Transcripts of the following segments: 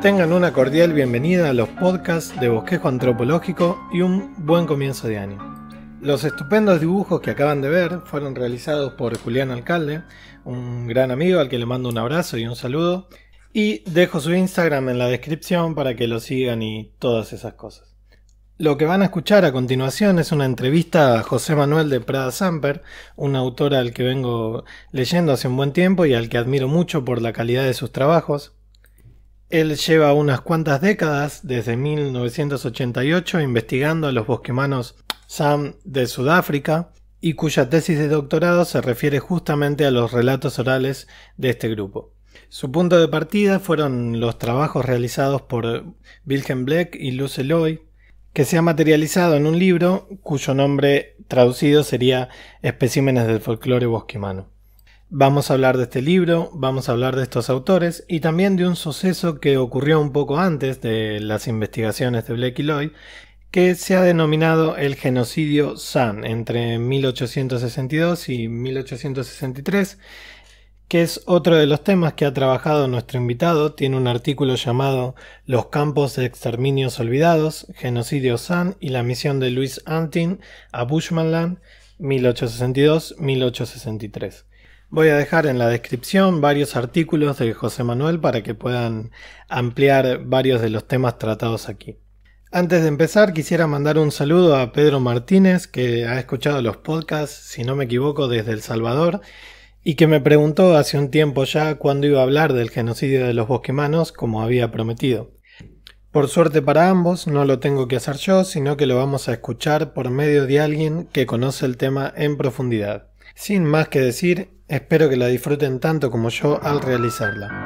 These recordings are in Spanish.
Tengan una cordial bienvenida a los podcasts de Bosquejo Antropológico y un buen comienzo de año. Los estupendos dibujos que acaban de ver fueron realizados por Julián Alcalde, un gran amigo al que le mando un abrazo y un saludo, y dejo su Instagram en la descripción para que lo sigan y todas esas cosas. Lo que van a escuchar a continuación es una entrevista a José Manuel de Prada Samper, un autor al que vengo leyendo hace un buen tiempo y al que admiro mucho por la calidad de sus trabajos. Él lleva unas cuantas décadas, desde 1988, investigando a los bosquimanos San de Sudáfrica, y cuya tesis de doctorado se refiere justamente a los relatos orales de este grupo. Su punto de partida fueron los trabajos realizados por Wilhelm Bleck y Luce Loy, que se ha materializado en un libro cuyo nombre traducido sería Especímenes del folclore bosquimano. Vamos a hablar de este libro, vamos a hablar de estos autores y también de un suceso que ocurrió un poco antes de las investigaciones de Bleck y Loy, que se ha denominado el genocidio San entre 1862 y 1863, que es otro de los temas que ha trabajado nuestro invitado. Tiene un artículo llamado Los campos de exterminios olvidados, genocidio San y la misión de Louis Antin a Bushmanland 1862-1863. Voy a dejar en la descripción varios artículos de José Manuel para que puedan ampliar varios de los temas tratados aquí. Antes de empezar, quisiera mandar un saludo a Pedro Martínez, que ha escuchado los podcasts, si no me equivoco, desde El Salvador, y que me preguntó hace un tiempo ya cuándo iba a hablar del genocidio de los bosquimanos, como había prometido. Por suerte para ambos, no lo tengo que hacer yo, sino que lo vamos a escuchar por medio de alguien que conoce el tema en profundidad. Sin más que decir, espero que la disfruten tanto como yo al realizarla.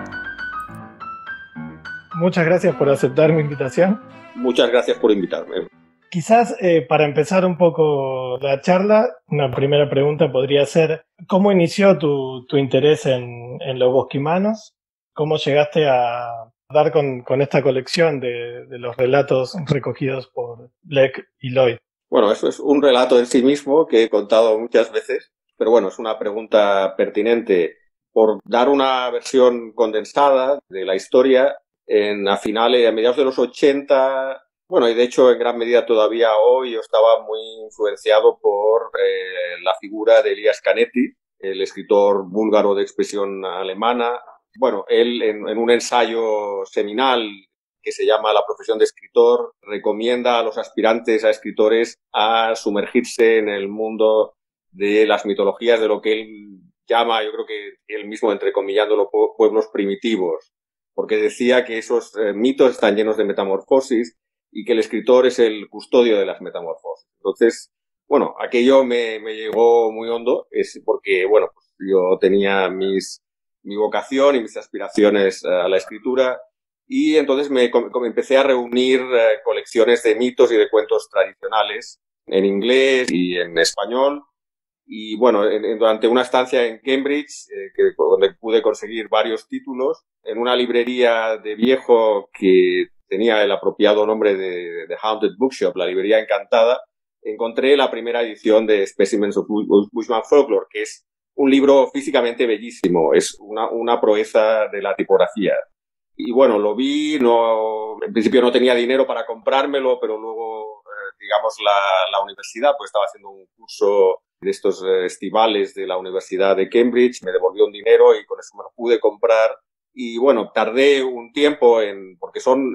Muchas gracias por aceptar mi invitación. Muchas gracias por invitarme. Quizás para empezar un poco la charla, una primera pregunta podría ser: ¿cómo inició tu interés en los bosquimanos? ¿Cómo llegaste a dar con esta colección de los relatos recogidos por Bleck y Loy? Bueno, eso es un relato en sí mismo que he contado muchas veces, pero bueno, es una pregunta pertinente. Por dar una versión condensada de la historia, a mediados de los 80, bueno, y de hecho en gran medida todavía hoy, yo estaba muy influenciado por la figura de Elias Canetti, el escritor búlgaro de expresión alemana. Bueno, él en un ensayo seminal que se llama La profesión de escritor, recomienda a los aspirantes a escritores a sumergirse en el mundo de las mitologías, de lo que él llama, yo creo que él mismo entrecomillándolo, pueblos primitivos, porque decía que esos mitos están llenos de metamorfosis y que el escritor es el custodio de las metamorfosis. Entonces, bueno, aquello me llegó muy hondo, es porque, bueno, pues yo tenía mi vocación y mis aspiraciones a la escritura, y entonces me empecé a reunir colecciones de mitos y de cuentos tradicionales en inglés y en español. Y bueno, durante una estancia en Cambridge, donde pude conseguir varios títulos, en una librería de viejo que tenía el apropiado nombre de The Haunted Bookshop, la librería encantada, encontré la primera edición de Specimens of Bushman Folklore, que es un libro físicamente bellísimo, es una proeza de la tipografía. Y bueno, lo vi, en principio no tenía dinero para comprármelo, pero luego, digamos, la universidad, pues estaba haciendo un curso de estos estivales de la Universidad de Cambridge, me devolvió un dinero y con eso me lo pude comprar. Y bueno, tardé un tiempo porque son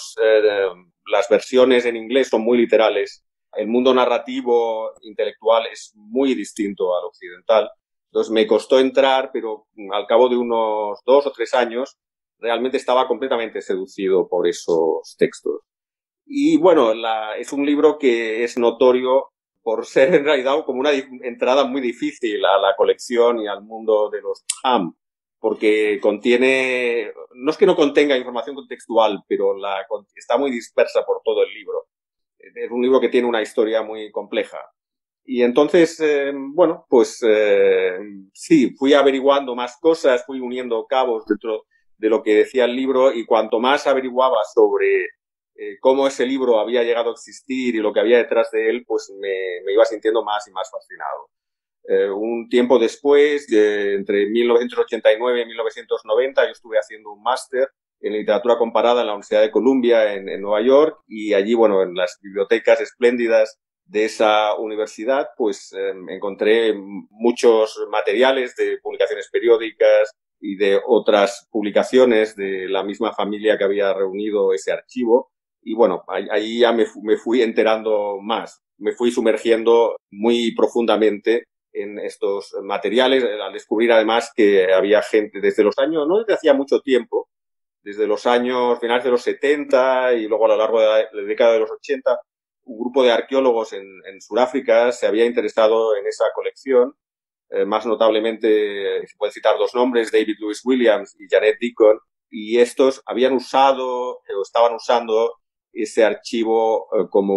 las versiones en inglés son muy literales. El mundo narrativo intelectual es muy distinto al occidental. Entonces me costó entrar, pero al cabo de unos 2 o 3 años, realmente estaba completamente seducido por esos textos. Y bueno, es un libro que es notorio por ser en realidad como una entrada muy difícil a la colección y al mundo de los Cham, porque contiene, no es que no contenga información contextual, pero está muy dispersa por todo el libro. Es un libro que tiene una historia muy compleja. Y entonces, bueno, pues sí, fui averiguando más cosas, fui uniendo cabos dentro de lo que decía el libro, y cuanto más averiguaba sobre cómo ese libro había llegado a existir y lo que había detrás de él, pues me iba sintiendo más y más fascinado. Un tiempo después, entre 1989 y 1990, yo estuve haciendo un máster en literatura comparada en la Universidad de Columbia en Nueva York, y allí, bueno, en las bibliotecas espléndidas de esa universidad, pues encontré muchos materiales de publicaciones periódicas y de otras publicaciones de la misma familia que había reunido ese archivo. Y bueno, ahí ya me fui enterando más, me fui sumergiendo muy profundamente en estos materiales, al descubrir además que había gente desde los años, no desde hacía mucho tiempo, desde los años finales de los 70 y luego a lo largo de la década de los 80, un grupo de arqueólogos en Sudáfrica se había interesado en esa colección. Más notablemente, se puede citar dos nombres, David Lewis Williams y Janet Deacon, y estos habían usado o estaban usando ese archivo como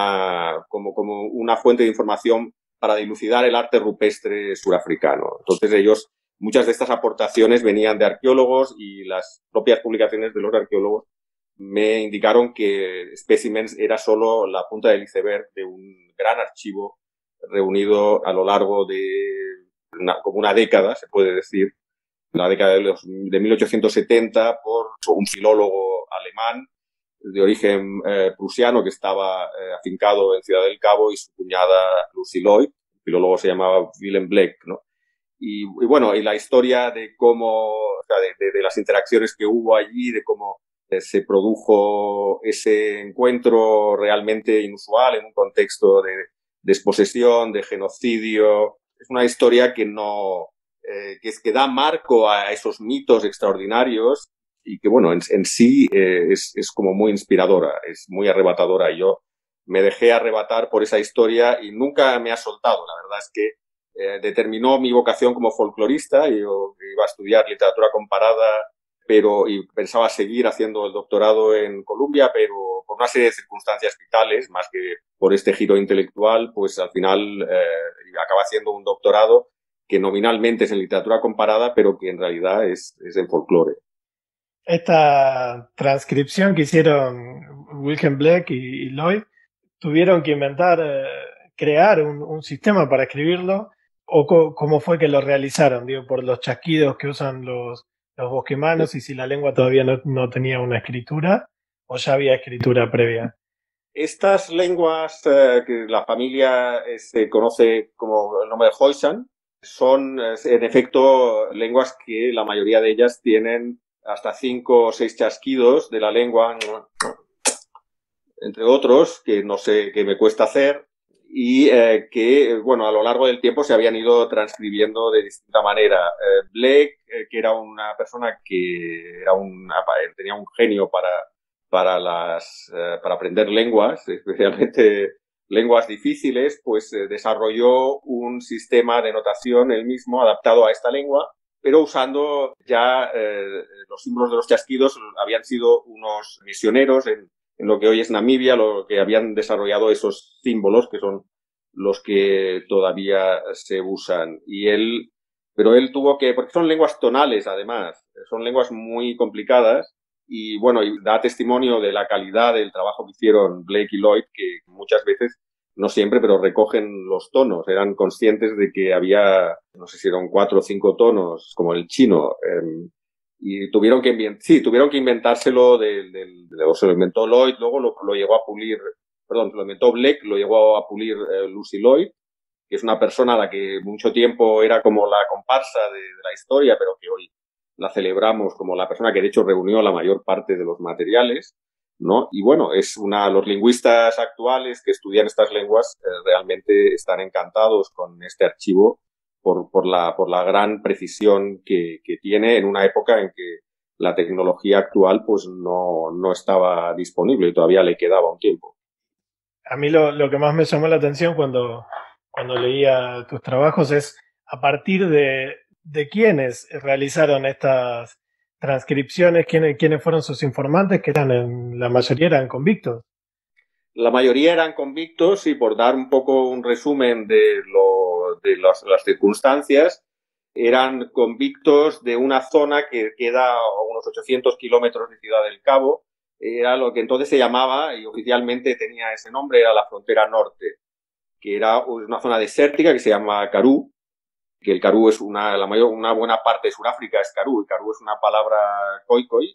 una fuente de información para dilucidar el arte rupestre surafricano. Entonces ellos, muchas de estas aportaciones venían de arqueólogos, y las propias publicaciones de los arqueólogos me indicaron que Specimens era solo la punta del iceberg de un gran archivo reunido a lo largo de como una década, se puede decir, la década de 1870, por un filólogo alemán de origen prusiano que estaba afincado en Ciudad del Cabo, y su cuñada Lucy Lloyd. El filólogo se llamaba Willem Bleek, ¿no? Y bueno, y la historia de cómo, o sea, de las interacciones que hubo allí, de cómo se produjo ese encuentro realmente inusual en un contexto de desposesión, de genocidio. Es una historia que que da marco a esos mitos extraordinarios, y que, bueno, en sí es como muy inspiradora, es muy arrebatadora. Y yo me dejé arrebatar por esa historia y nunca me ha soltado. La verdad es que determinó mi vocación como folclorista. Yo iba a estudiar literatura comparada, y pensaba seguir haciendo el doctorado en Columbia, pero por una serie de circunstancias vitales, más que por este giro intelectual, pues al final acaba haciendo un doctorado que nominalmente es en literatura comparada, pero que en realidad es en folclore. Esta transcripción que hicieron Wilhelm Bleek y Lloyd, tuvieron que inventar, crear un sistema para escribirlo, o cómo fue que lo realizaron, digo, por los chasquidos que usan los bosquemanos, y si la lengua todavía no tenía una escritura, o ya había escritura previa. Estas lenguas que la familia se conoce como el nombre de Khoisan son, en efecto, lenguas que la mayoría de ellas tienen hasta 5 o 6 chasquidos de la lengua, entre otros, que no sé, que me cuesta hacer, y que, bueno, a lo largo del tiempo se habían ido transcribiendo de distinta manera. Blake, que era una persona que tenía un genio para aprender lenguas, especialmente lenguas difíciles, pues desarrolló un sistema de notación él mismo adaptado a esta lengua, pero usando ya los símbolos de los chasquidos. Habían sido unos misioneros en lo que hoy es Namibia, lo que habían desarrollado esos símbolos, que son los que todavía se usan. Pero él tuvo que, porque son lenguas tonales además, son lenguas muy complicadas, y bueno, y da testimonio de la calidad del trabajo que hicieron Blake y Lloyd, que muchas veces, no siempre, pero recogen los tonos. Eran conscientes de que había, no sé si eran 4 o 5 tonos, como el chino, y tuvieron que inventárselo o se lo inventó Lloyd, luego lo llegó a pulir, perdón, se lo inventó Blake, lo llegó a pulir Lucy Lloyd, que es una persona a la que mucho tiempo era como la comparsa de la historia, pero que hoy la celebramos como la persona que de hecho reunió la mayor parte de los materiales, ¿no? Y bueno, los lingüistas actuales que estudian estas lenguas realmente están encantados con este archivo por la gran precisión que tiene en una época en que la tecnología actual pues no estaba disponible y todavía le quedaba un tiempo. A mí lo que más me llamó la atención cuando leía tus trabajos es a partir de quiénes realizaron estas transcripciones, quiénes fueron sus informantes, que la mayoría eran convictos. La mayoría eran convictos, y por dar un poco un resumen de las circunstancias, eran convictos de una zona que queda a unos 800 kilómetros de Ciudad del Cabo. Era lo que entonces se llamaba, y oficialmente tenía ese nombre, era la frontera norte, que era una zona desértica que se llama Karoo, que el Karoo es una buena parte de Sudáfrica es Karoo, y Karoo es una palabra khoikhoi,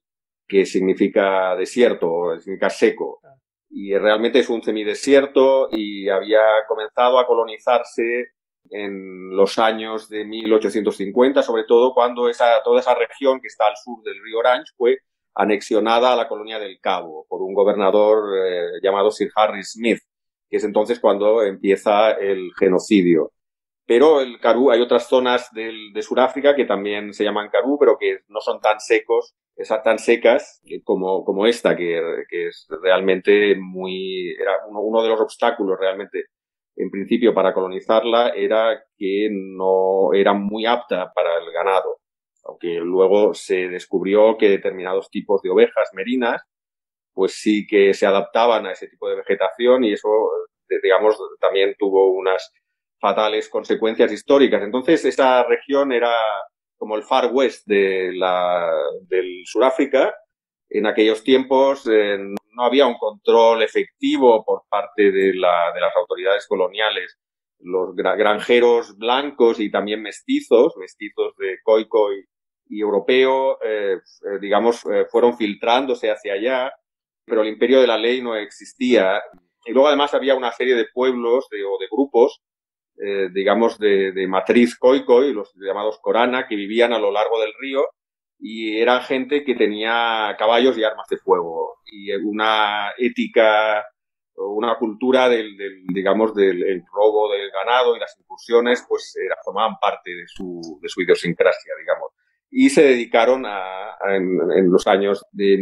que significa desierto, o significa seco. Y realmente es un semidesierto y había comenzado a colonizarse en los años de 1850, sobre todo cuando toda esa región que está al sur del río Orange fue anexionada a la colonia del Cabo por un gobernador llamado Sir Harry Smith, que es entonces cuando empieza el genocidio. Pero el Karoo, hay otras zonas de Sudáfrica que también se llaman Karoo, pero que no son tan tan secas como esta, que es realmente era uno de los obstáculos realmente en principio para colonizarla era que no era muy apta para el ganado, aunque luego se descubrió que determinados tipos de ovejas merinas pues sí que se adaptaban a ese tipo de vegetación y eso, digamos, también tuvo unas fatales consecuencias históricas. Entonces, esa región era como el Far West del Sudáfrica. En aquellos tiempos no había un control efectivo por parte de las autoridades coloniales. Los granjeros blancos y también mestizos de Khoikhoi y europeo, digamos, fueron filtrándose hacia allá, pero el imperio de la ley no existía. Y luego además había una serie de pueblos o de grupos, digamos, de matriz Khoikhoi, los llamados Korana, que vivían a lo largo del río y era gente que tenía caballos y armas de fuego y una ética, una cultura digamos, del robo del ganado y las incursiones, pues formaban parte de su idiosincrasia, digamos. Y se dedicaron en los años de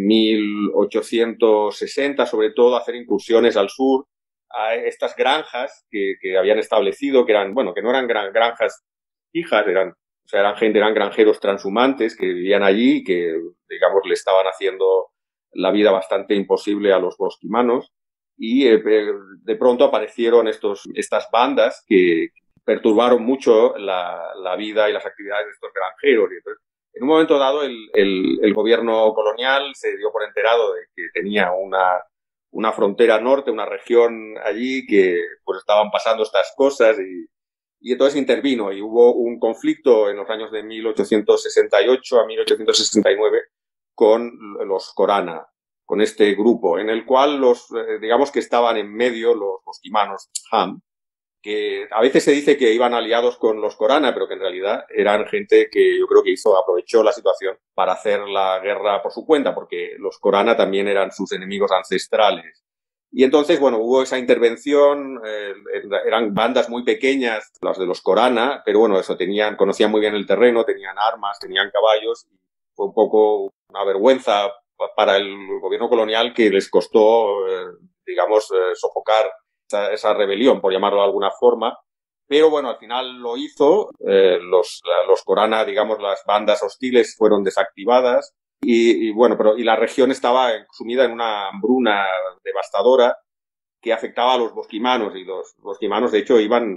1860, sobre todo, a hacer incursiones al sur, a estas granjas que habían establecido, que no eran granjas fijas, eran granjeros transhumantes que vivían allí y que, digamos, le estaban haciendo la vida bastante imposible a los bosquimanos. Y de pronto aparecieron estas bandas que perturbaron mucho la vida y las actividades de estos granjeros. Y entonces, en un momento dado, el gobierno colonial se dio por enterado de que tenía una frontera norte, una región allí que pues estaban pasando estas cosas y entonces intervino y hubo un conflicto en los años de 1868 a 1869 con los Korana, con este grupo, en el cual digamos que estaban en medio los bosquimanos Ham, que a veces se dice que iban aliados con los Korana, pero que en realidad eran gente que yo creo que aprovechó la situación para hacer la guerra por su cuenta, porque los Korana también eran sus enemigos ancestrales. Y entonces, bueno, hubo esa intervención, eran bandas muy pequeñas, las de los Korana, pero bueno, conocían muy bien el terreno, tenían armas, tenían caballos, y fue un poco una vergüenza para el gobierno colonial que les costó, digamos, sofocar esa rebelión, por llamarlo de alguna forma. Pero bueno, al final lo hizo, los Korana, digamos, las bandas hostiles fueron desactivadas y la región estaba sumida en una hambruna devastadora que afectaba a los bosquimanos y los bosquimanos de hecho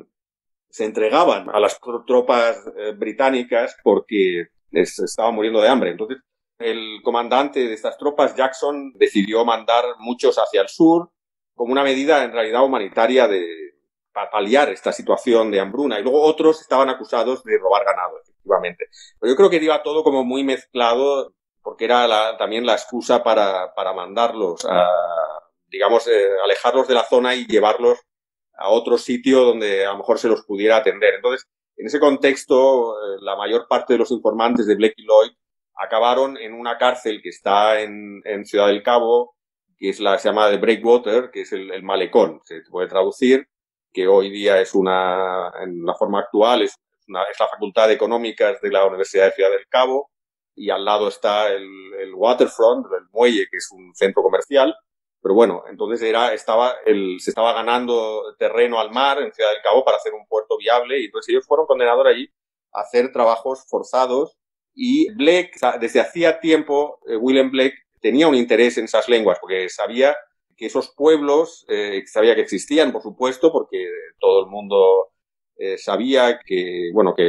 se entregaban a las tropas británicas porque les estaban muriendo de hambre. Entonces el comandante de estas tropas, Jackson, decidió mandar muchos hacia el sur como una medida en realidad humanitaria para paliar esta situación de hambruna. Y luego otros estaban acusados de robar ganado, efectivamente. Pero yo creo que iba todo como muy mezclado porque era también la excusa para mandarlos digamos, alejarlos de la zona y llevarlos a otro sitio donde a lo mejor se los pudiera atender. Entonces, en ese contexto, la mayor parte de los informantes de Blake y Lloyd acabaron en una cárcel que está en Ciudad del Cabo, que se llama The Breakwater, que es el malecón, se puede traducir, que hoy día en la forma actual es la Facultad de Económicas de la Universidad de Ciudad del Cabo, y al lado está el Waterfront, el muelle, que es un centro comercial. Pero bueno, entonces se estaba ganando terreno al mar en Ciudad del Cabo para hacer un puerto viable, y entonces ellos fueron condenados allí a hacer trabajos forzados. Y Blake, desde hacía tiempo, William Blake tenía un interés en esas lenguas, porque sabía que esos pueblos, sabía que existían, por supuesto, porque todo el mundo sabía que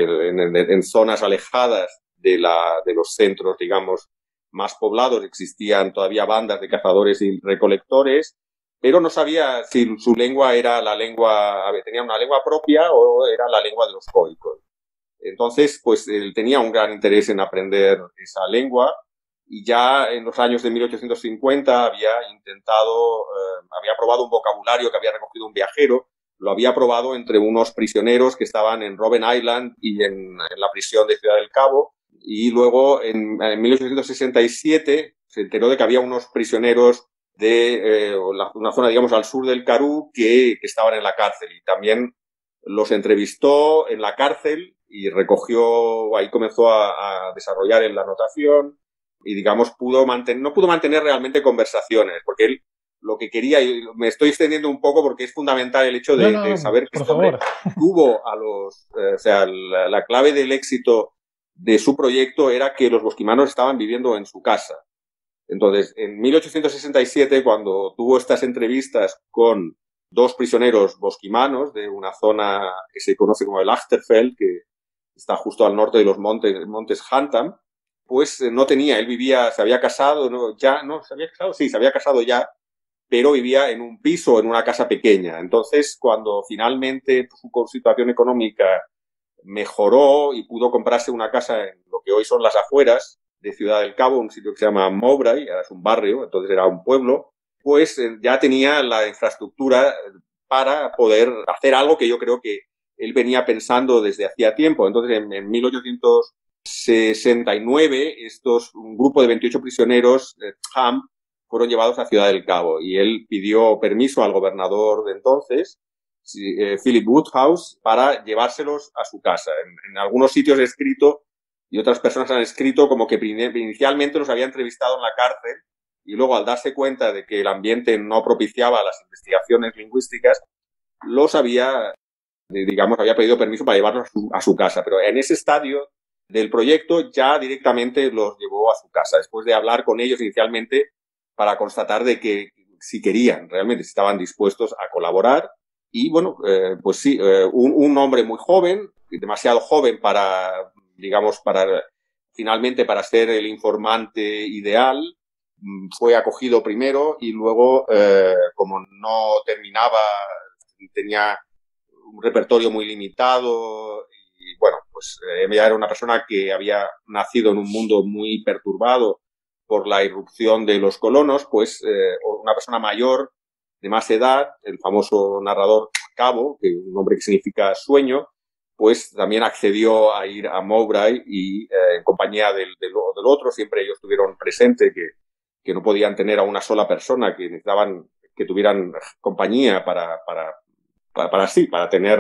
en zonas alejadas de los centros, digamos, más poblados existían todavía bandas de cazadores y recolectores, pero no sabía si su lengua tenía una lengua propia o era la lengua de los Khoikhoi. Entonces, pues él tenía un gran interés en aprender esa lengua y ya en los años de 1850 había había probado un vocabulario que había recogido un viajero, lo había probado entre unos prisioneros que estaban en Robben Island y en la prisión de Ciudad del Cabo, y luego en 1867 se enteró de que había unos prisioneros de una zona, digamos, al sur del Karoo que estaban en la cárcel, y también los entrevistó en la cárcel y recogió, ahí comenzó a desarrollar en la anotación y, digamos, no pudo mantener realmente conversaciones, porque él lo que quería, y me estoy extendiendo un poco porque es fundamental el hecho de saber que por este hombre favor. tuvo o sea, la clave del éxito de su proyecto era que los bosquimanos estaban viviendo en su casa. Entonces, en 1867, cuando tuvo estas entrevistas con dos prisioneros bosquimanos de una zona que se conoce como el Achterfeld, que está justo al norte de los montes Hantam, pues se había casado, ¿se había casado? Sí, se había casado ya, pero vivía en un piso, en una casa pequeña. Entonces, cuando finalmente su situación económica mejoró y pudo comprarse una casa en lo que hoy son las afueras de Ciudad del Cabo, un sitio que se llama Mowbray, ahora es un barrio, entonces era un pueblo, pues ya tenía la infraestructura para poder hacer algo que yo creo que él venía pensando desde hacía tiempo. Entonces, en 1869, un grupo de 28 prisioneros, Ham, fueron llevados a Ciudad del Cabo, y él pidió permiso al gobernador de entonces, Philip Woodhouse, para llevárselos a su casa. En algunos sitios he escrito, y otras personas han escrito, como que inicialmente los había entrevistado en la cárcel, y luego, al darse cuenta de que el ambiente no propiciaba las investigaciones lingüísticas, había pedido permiso para llevarlos a su casa. Pero en ese estadio del proyecto ya directamente los llevó a su casa, después de hablar con ellos inicialmente para constatar de que si querían, realmente, si estaban dispuestos a colaborar. Y bueno, pues sí, un hombre muy joven, demasiado joven finalmente para ser el informante ideal, fue acogido primero, y luego, como no terminaba, tenía un repertorio muy limitado, y bueno, pues ella era una persona que había nacido en un mundo muy perturbado por la irrupción de los colonos, pues una persona mayor, de más edad, el famoso narrador Cabo, que un nombre que significa sueño, pues también accedió a ir a Mowbray, y en compañía del otro. Siempre ellos tuvieron presente que no podían tener a una sola persona, que necesitaban que tuvieran compañía para tener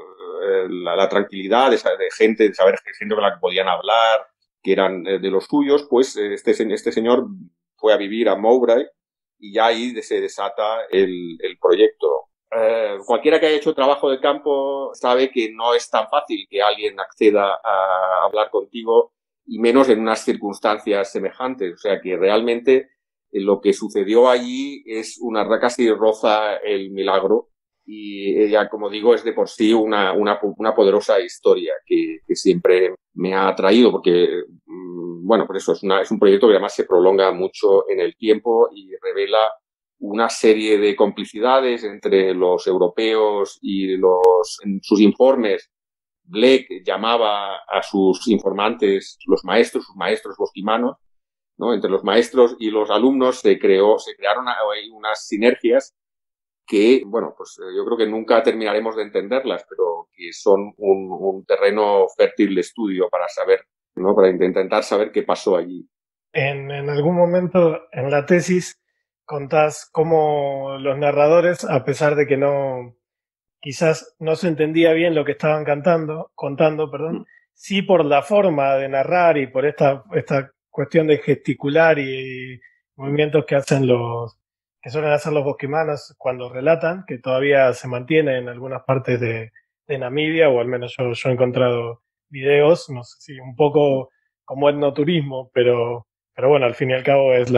la tranquilidad de saber gente con la que podían hablar, que eran de los suyos. Pues este señor fue a vivir a Mowbray, y ya ahí se desata el proyecto. Cualquiera que haya hecho trabajo de campo sabe que no es tan fácil que alguien acceda a hablar contigo, y menos en unas circunstancias semejantes. O sea, que realmente lo que sucedió allí es casi roza el milagro, y ella, como digo, es de por sí una poderosa historia que siempre me ha atraído, porque, bueno, por eso es un proyecto que además se prolonga mucho en el tiempo y revela una serie de complicidades entre los europeos y en sus informes. Blake llamaba a sus informantes sus maestros bosquimanos, ¿no? Entre los maestros y los alumnos se crearon unas sinergias que, bueno, pues yo creo que nunca terminaremos de entenderlas, pero que son un terreno fértil de estudio para saber, ¿no? Para intentar saber qué pasó allí. En algún momento en la tesis contás cómo los narradores, a pesar de que quizás no se entendía bien lo que estaban contando, sí, por la forma de narrar y por esta cuestión de gesticular y movimientos que suelen hacer los bosquimanos cuando relatan, que todavía se mantiene en algunas partes de Namibia, o al menos yo he encontrado videos, no sé si un poco como etnoturismo, pero bueno, al fin y al cabo es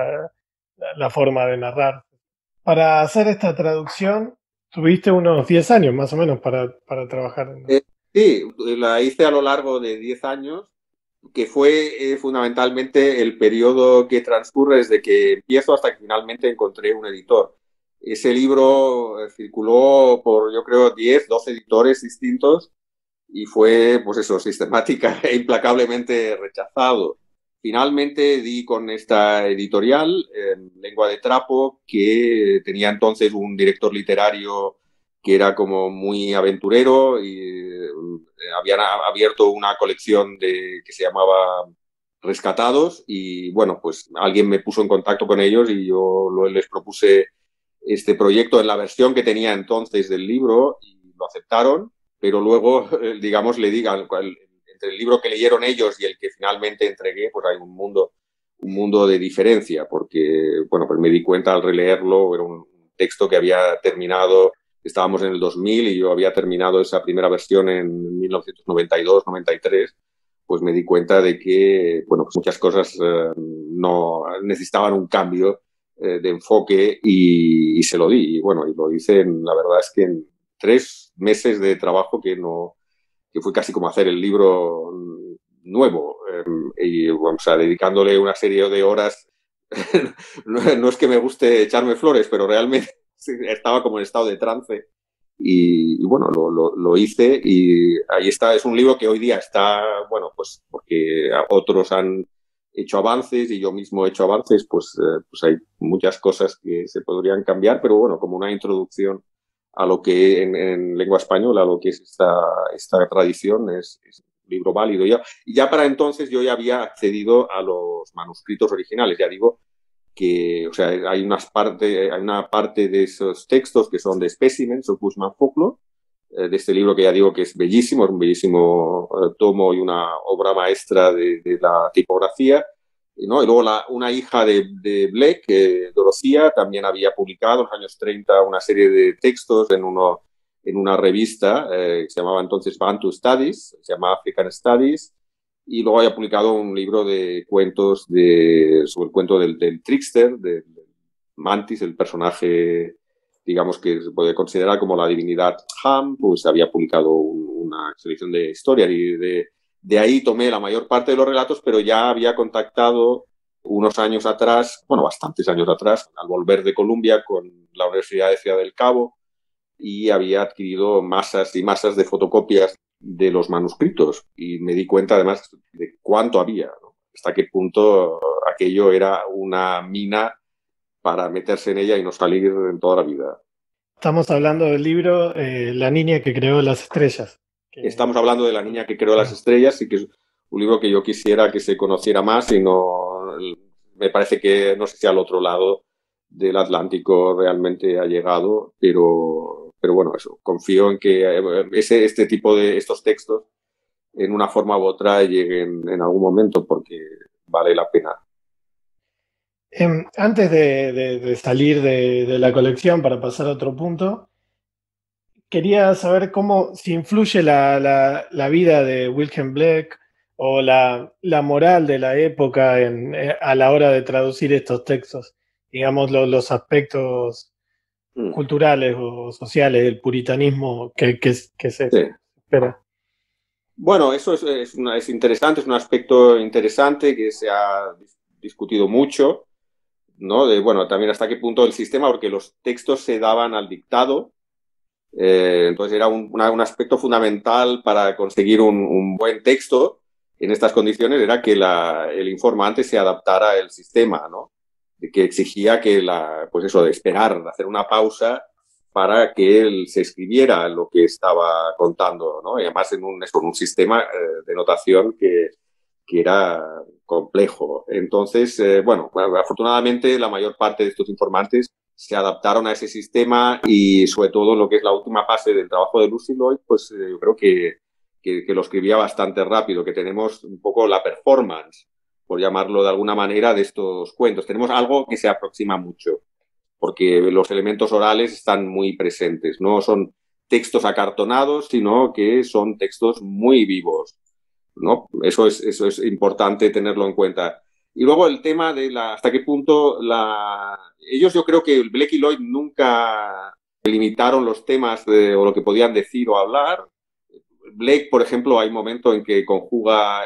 la forma de narrar. Para hacer esta traducción, tuviste unos 10 años más o menos para trabajar. Sí, la hice a lo largo de 10 años, que fue fundamentalmente el periodo que transcurre desde que empiezo hasta que finalmente encontré un editor. Ese libro circuló por, yo creo, 10, 12 editores distintos, y fue, pues eso, sistemática e implacablemente rechazado. finalmente di con esta editorial, Lengua de Trapo, que tenía entonces un director literario que era como muy aventurero y habían abierto una colección que se llamaba Rescatados y bueno, pues alguien me puso en contacto con ellos y yo les propuse este proyecto en la versión que tenía entonces del libro y lo aceptaron, pero luego, digamos, le digan, entre el libro que leyeron ellos y el que finalmente entregué, pues hay un mundo de diferencia, porque, bueno, pues me di cuenta al releerlo, era un texto que había terminado, estábamos en el 2000 y yo había terminado esa primera versión en 1992-93, pues me di cuenta de que, bueno, pues muchas cosas no necesitaban un cambio de enfoque y se lo di. Y bueno, y lo hice, la verdad es que en 3 meses de trabajo que fue casi como hacer el libro nuevo. Y bueno, o sea, dedicándole una serie de horas. No es que me guste echarme flores, pero realmente estaba como en estado de trance. Y bueno, lo hice y ahí está. Es un libro que hoy día está, bueno, pues porque otros han hecho avances y yo mismo he hecho avances, pues hay muchas cosas que se podrían cambiar, pero bueno, como una introducción a lo que en lengua española, a lo que es esta tradición, es un libro válido. Y ya para entonces yo ya había accedido a los manuscritos originales, ya digo que, o sea, hay una parte de esos textos que son de Specimens of Bushman Folklore, de este libro que ya digo que es bellísimo, es un bellísimo tomo y una obra maestra de la tipografía, ¿no? Y luego una hija de Blake, Dorothea, también había publicado en los años 30 una serie de textos en una revista que se llamaba entonces Bantu Studies, se llama African Studies, y luego había publicado un libro de cuentos sobre el cuento del trickster, del Mantis, el personaje, digamos, que se puede considerar como la divinidad Ham, pues había publicado una selección de historias y de ahí tomé la mayor parte de los relatos, pero ya había contactado unos años atrás, bueno, bastantes años atrás, al volver de Columbia con la Universidad de Ciudad del Cabo y había adquirido masas y masas de fotocopias de los manuscritos y me di cuenta además de cuánto había, ¿no? Hasta qué punto aquello era una mina para meterse en ella y no salir en toda la vida. Estamos hablando del libro La niña que creó las estrellas. Estamos hablando de La niña que creó las estrellas y que es un libro que yo quisiera que se conociera más y no, me parece que no sé si al otro lado del Atlántico realmente ha llegado, pero bueno, eso, confío en que este tipo de estos textos en una forma u otra lleguen en algún momento porque vale la pena. Antes de salir de la colección para pasar a otro punto, quería saber cómo, si influye la vida de Wilhelm Bleck o la moral de la época a la hora de traducir estos textos, digamos, los aspectos Mm. culturales o sociales del puritanismo que se Sí. espera. Bueno, eso es interesante, es un aspecto interesante que se ha discutido mucho, ¿no? Bueno, también hasta qué punto el sistema, porque los textos se daban al dictado, entonces era un aspecto fundamental para conseguir un buen texto en estas condiciones, era que el informante se adaptara al sistema, ¿no? Que exigía pues eso, de esperar, de hacer una pausa para que él se escribiera lo que estaba contando, ¿no? Y además en un sistema de notación que era complejo. Entonces, bueno, afortunadamente la mayor parte de estos informantes se adaptaron a ese sistema y sobre todo lo que es la última fase del trabajo de Lucy Lloyd, pues yo creo que lo escribía bastante rápido, que tenemos un poco la performance, por llamarlo de alguna manera, de estos cuentos. Tenemos algo que se aproxima mucho, porque los elementos orales están muy presentes. No son textos acartonados, sino que son textos muy vivos, ¿no? Eso es importante tenerlo en cuenta. Y luego el tema de hasta qué punto ellos, yo creo que Bleck y Lloyd nunca limitaron los temas o lo que podían decir o hablar. Blake, por ejemplo, hay momentos en que conjuga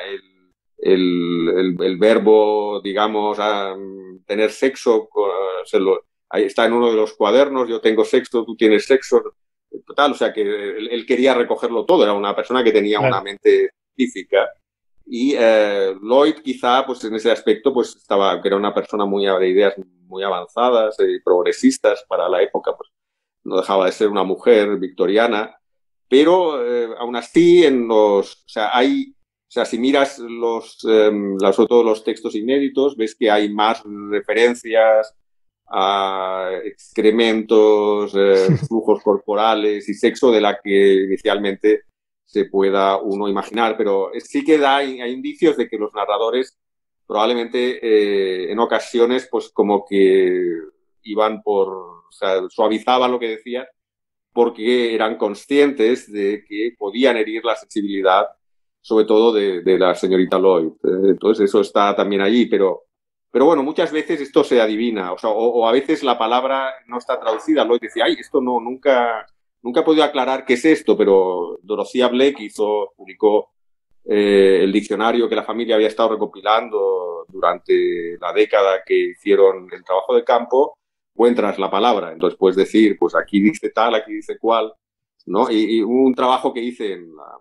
el verbo, digamos, a tener sexo, ahí está en uno de los cuadernos, yo tengo sexo, tú tienes sexo, total, o sea que él quería recogerlo todo, era una persona que tenía una Claro. mente científica Y Lloyd quizá pues en ese aspecto pues que era una persona de ideas muy avanzadas y progresistas para la época, pues no dejaba de ser una mujer victoriana, pero aún así o sea, o sea, si miras sobre todo los textos inéditos, ves que hay más referencias a excrementos, flujos corporales y sexo de la que inicialmente se pueda uno imaginar, pero sí que hay indicios de que los narradores probablemente en ocasiones pues como que o sea, suavizaban lo que decían porque eran conscientes de que podían herir la sensibilidad, sobre todo de la señorita Lloyd. Entonces eso está también allí, pero bueno, muchas veces esto se adivina, o a veces la palabra no está traducida. Lloyd decía, ay, esto no, nunca he podido aclarar qué es esto, pero Dorothea Black publicó el diccionario que la familia había estado recopilando durante la década que hicieron el trabajo de campo, encuentras la palabra. Entonces puedes decir, pues aquí dice tal, aquí dice cual, ¿no? Y un trabajo que hice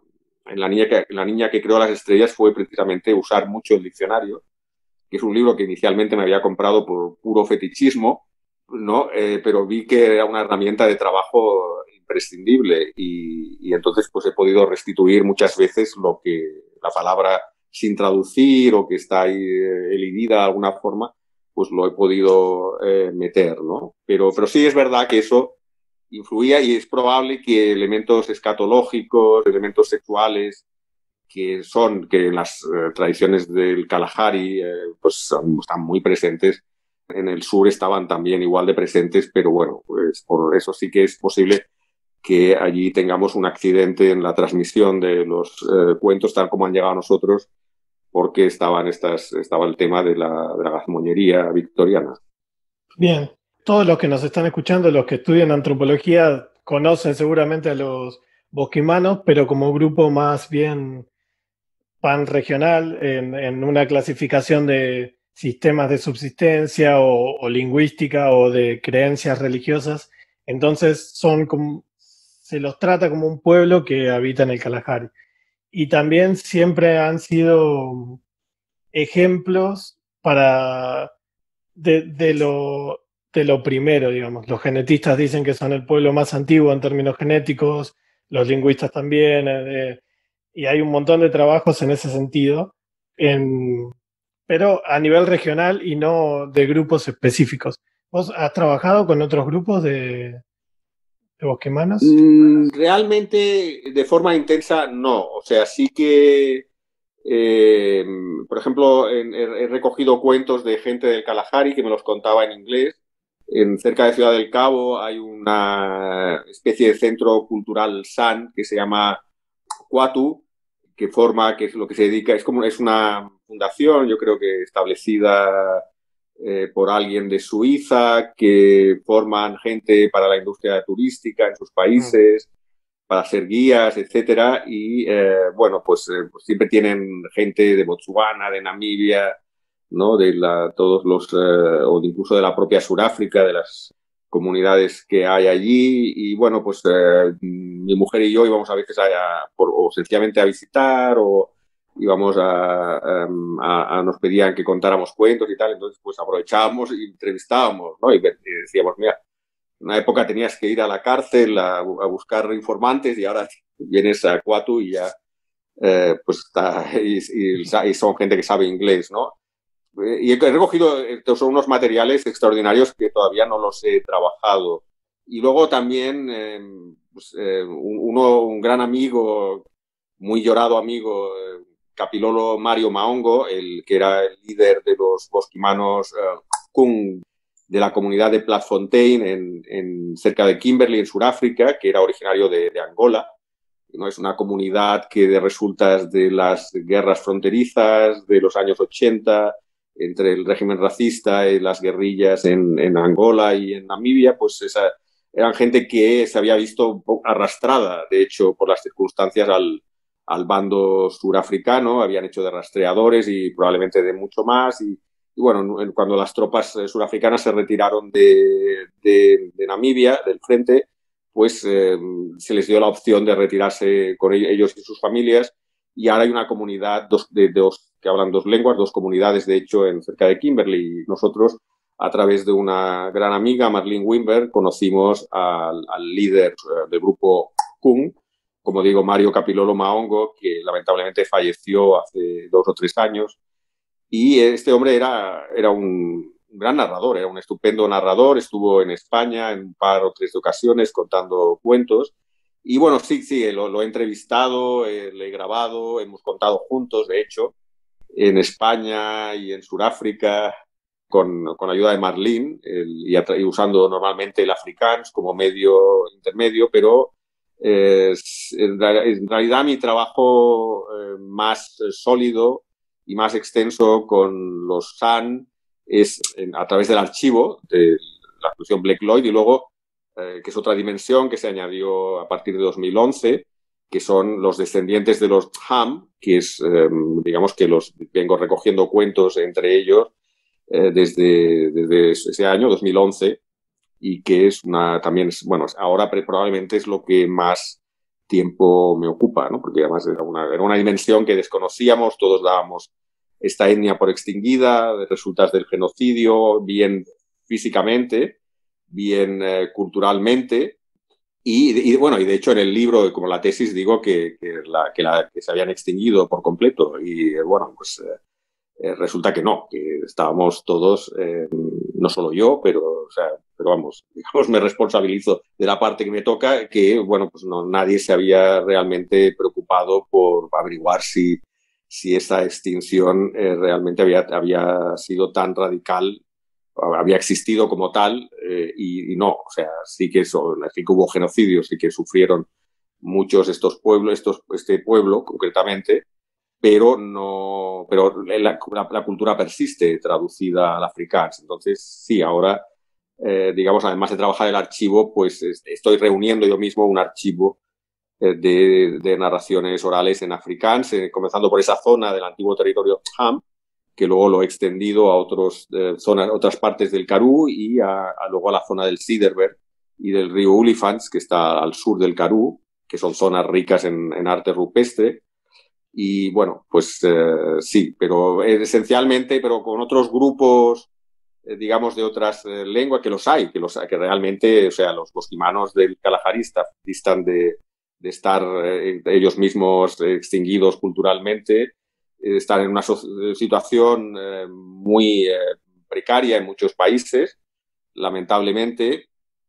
en la niña que creó las estrellas fue precisamente usar mucho el diccionario, que es un libro que inicialmente me había comprado por puro fetichismo, ¿no? Pero vi que era una herramienta de trabajo imprescindible y entonces pues he podido restituir muchas veces lo que la palabra sin traducir o que está ahí elidida de alguna forma, pues lo he podido meter, ¿no? Pero sí es verdad que eso influía y es probable que elementos escatológicos, elementos sexuales, que en las tradiciones del Kalahari pues están muy presentes. En el sur estaban también igual de presentes, pero bueno, pues por eso sí que es posible que allí tengamos un accidente en la transmisión de los cuentos tal como han llegado a nosotros, porque estaba el tema de la gazmoñería victoriana. Bien, todos los que nos están escuchando, los que estudian antropología, conocen seguramente a los bosquimanos, pero como grupo más bien panregional, en una clasificación de sistemas de subsistencia o lingüística o de creencias religiosas. Entonces se los trata como un pueblo que habita en el Kalahari. Y también siempre han sido ejemplos de lo primero, digamos. Los genetistas dicen que son el pueblo más antiguo en términos genéticos, los lingüistas también, y hay un montón de trabajos en ese sentido, pero a nivel regional y no de grupos específicos. ¿Vos has trabajado con otros grupos de bosquemanos? Realmente de forma intensa no, o sea, sí que Eh, por ejemplo, he recogido cuentos de gente del Kalahari que me los contaba en inglés. Cerca de Ciudad del Cabo hay una especie de centro cultural San que se llama Kuatu, que es lo que se dedica, es una fundación, yo creo que establecida por alguien de Suiza, que forman gente para la industria turística en sus países para ser guías, etcétera, y bueno, pues siempre tienen gente de Botswana, de Namibia, ¿no? Todos los, o incluso de la propia Sudáfrica, de las comunidades que hay allí, y bueno, pues mi mujer y yo íbamos a veces o sencillamente a visitar, o íbamos nos pedían que contáramos cuentos y tal, entonces pues aprovechábamos y entrevistábamos, ¿no? Y decíamos, mira, en una época tenías que ir a la cárcel a buscar informantes y ahora vienes a Kuatu y ya pues está, y son gente que sabe inglés, ¿no? Y he recogido son unos materiales extraordinarios que todavía no los he trabajado. Y luego también un gran amigo, muy llorado amigo, Capilolo Mario Maongo, el que era el líder de los bosquimanos Kung de la comunidad de Plattfontein cerca de Kimberley, en Sudáfrica, que era originario de Angola. ¿No? Es una comunidad que de resultas de las guerras fronterizas de los años 80, entre el régimen racista y las guerrillas en Angola y en Namibia, pues eran gente que se había visto arrastrada, de hecho, por las circunstancias al bando surafricano, habían hecho de rastreadores y probablemente de mucho más, y bueno, cuando las tropas surafricanas se retiraron de Namibia, del frente, pues se les dio la opción de retirarse con ellos y sus familias y ahora hay una comunidad que hablan dos lenguas, dos comunidades, de hecho, cerca de Kimberley. Y nosotros, a través de una gran amiga, Marlene Wimber, conocimos al líder del grupo Kung, como digo, Mario Capilolo Maongo, que lamentablemente falleció hace 2 o 3 años. Y este hombre era un gran narrador, era un estupendo narrador, estuvo en España en un par o 3 de ocasiones contando cuentos. Y bueno, sí, lo he entrevistado, le he grabado, hemos contado juntos, de hecho, en España y en Sudáfrica, con ayuda de Marlene, y usando normalmente el Afrikaans como medio intermedio, pero en realidad mi trabajo más sólido y más extenso con los San es a través del archivo de la colección Blake Lloyd, y luego, que es otra dimensión que se añadió a partir de 2011, que son los descendientes de los Ham, que es, digamos que los vengo recogiendo cuentos entre ellos desde ese año, 2011, y que es también, bueno, ahora probablemente es lo que más tiempo me ocupa, ¿no? Porque además era una dimensión que desconocíamos, todos dábamos esta etnia por extinguida, de resultas del genocidio, bien físicamente, bien culturalmente, bueno, y de hecho en el libro, como la tesis, digo que se habían extinguido por completo. Y bueno, pues resulta que no, que estábamos todos, no solo yo, pero vamos, digamos, me responsabilizo de la parte que me toca, que bueno, pues nadie se había realmente preocupado por averiguar si esa extinción realmente había sido tan radical, había existido como tal, y no, o sea, sí que hubo genocidios, sí que sufrieron muchos estos pueblos, este pueblo concretamente, pero la cultura persiste traducida al afrikaans. Entonces, sí, ahora, digamos, además de trabajar el archivo, pues estoy reuniendo yo mismo un archivo de narraciones orales en afrikaans, comenzando por esa zona del antiguo territorio Ham, que luego lo he extendido a otras partes del Karoo y luego a la zona del Cederberg y del río Olifants, que está al sur del Karoo, que son zonas ricas en arte rupestre. Y bueno, pues sí, pero esencialmente, pero con otros grupos, digamos, de otras lenguas, que realmente, o sea, los bosquimanos del Kalahari distan de estar ellos mismos extinguidos culturalmente, están en una situación muy precaria en muchos países, lamentablemente,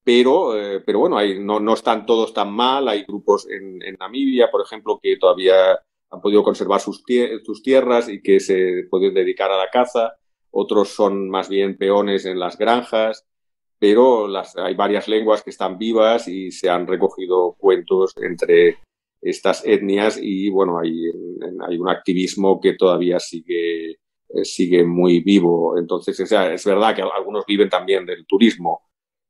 pero bueno, no están todos tan mal. Hay grupos en Namibia, por ejemplo, que todavía han podido conservar sus tierras y que se pueden dedicar a la caza. Otros son más bien peones en las granjas, pero hay varias lenguas que están vivas y se han recogido cuentos entre estas etnias, y bueno, hay un activismo que todavía sigue muy vivo. Entonces, o sea, es verdad que algunos viven también del turismo,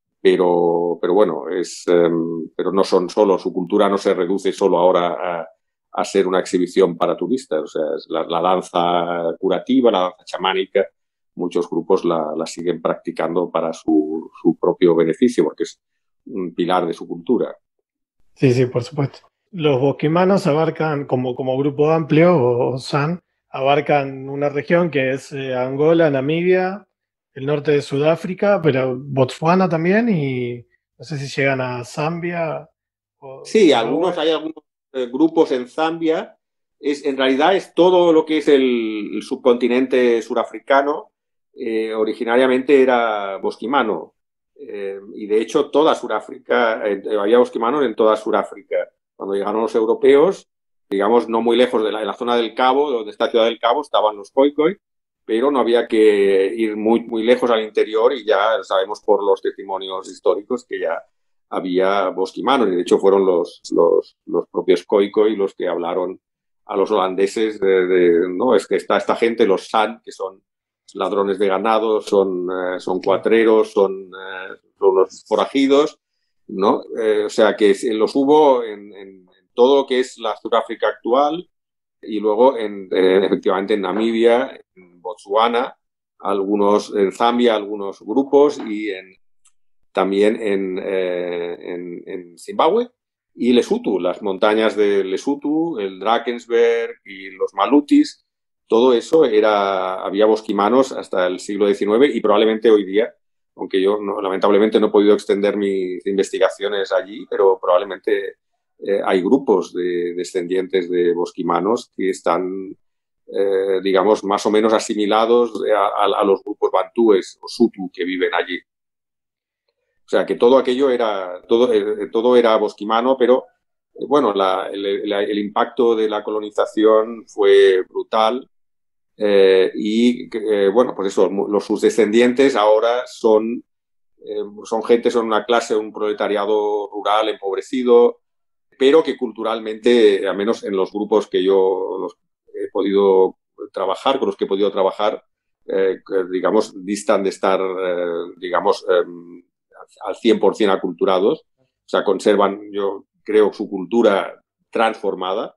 pero bueno, pero no son solo, su cultura no se reduce solo ahora a ser una exhibición para turistas. O sea, es la danza curativa, la danza chamánica, muchos grupos la siguen practicando para su propio beneficio, porque es un pilar de su cultura. Sí, sí, por supuesto. Los bosquimanos abarcan, como grupo amplio, o SAN, abarcan una región que es Angola, Namibia, el norte de Sudáfrica, pero Botswana también, y no sé si llegan a Zambia o Sí, Zimbabue. hay algunos grupos en Zambia. En realidad es todo lo que es el subcontinente surafricano. Originariamente era bosquimano. Y de hecho toda Sudáfrica, había bosquimanos en toda Sudáfrica. Cuando llegaron los europeos, digamos, no muy lejos en la zona del Cabo, donde está Ciudad del Cabo, estaban los Khoikhoi, pero no había que ir muy, muy lejos al interior, y ya sabemos por los testimonios históricos que ya había bosquimanos, y de hecho fueron los propios Khoikhoi los que hablaron a los holandeses no, es que está esta gente, los San, que son ladrones de ganado, son cuatreros, son los forajidos, ¿no? O sea que los hubo en todo lo que es la Sudáfrica actual, y luego efectivamente en Namibia, en Botswana, en Zambia algunos grupos, y también en Zimbabue, y Lesotho, las montañas de Lesotho, el Drakensberg y los Malutis, todo eso había bosquimanos hasta el siglo XIX y probablemente hoy día, aunque yo lamentablemente no he podido extender mis investigaciones allí, pero probablemente hay grupos de descendientes de bosquimanos que están, digamos, más o menos asimilados a los grupos bantúes o sutu que viven allí. O sea, que todo aquello todo era bosquimano, pero bueno, el impacto de la colonización fue brutal. Bueno, pues eso, sus descendientes ahora son gente, son una clase, un proletariado rural empobrecido, pero que culturalmente, al menos en los grupos que yo he podido trabajar, con los que he podido trabajar, digamos, distan de estar, digamos, al 100% aculturados. O sea, conservan, yo creo, su cultura transformada.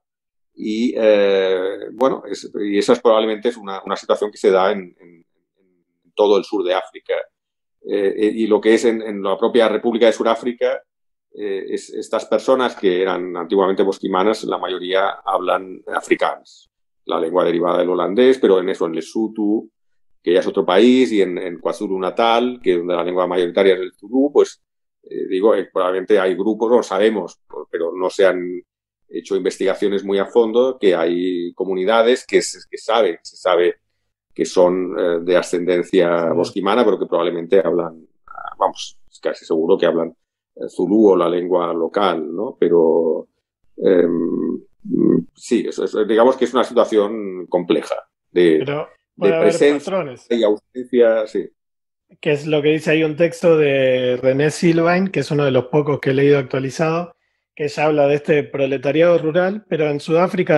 Bueno, y esa probablemente es una situación que se da en todo el sur de África. Y lo que es en la propia República de Sudáfrica, estas personas que eran antiguamente bosquimanas, la mayoría hablan afrikaans, la lengua derivada del holandés, pero en Lesotho, que ya es otro país, y en KwaZulu-Natal, que donde la lengua mayoritaria es el Zulu, pues probablemente hay grupos, no lo sabemos, pero no se han hecho investigaciones muy a fondo, que hay comunidades que se sabe que son de ascendencia bosquimana, pero que probablemente hablan, vamos, casi seguro que hablan zulú o la lengua local, ¿no? Pero sí, digamos que es una situación compleja Pero puede de haber presencia patrones, y ausencia, sí. que es lo que dice ahí un texto de René Silvain, que es uno de los pocos que he leído actualizado, que ella habla de este proletariado rural, pero en Sudáfrica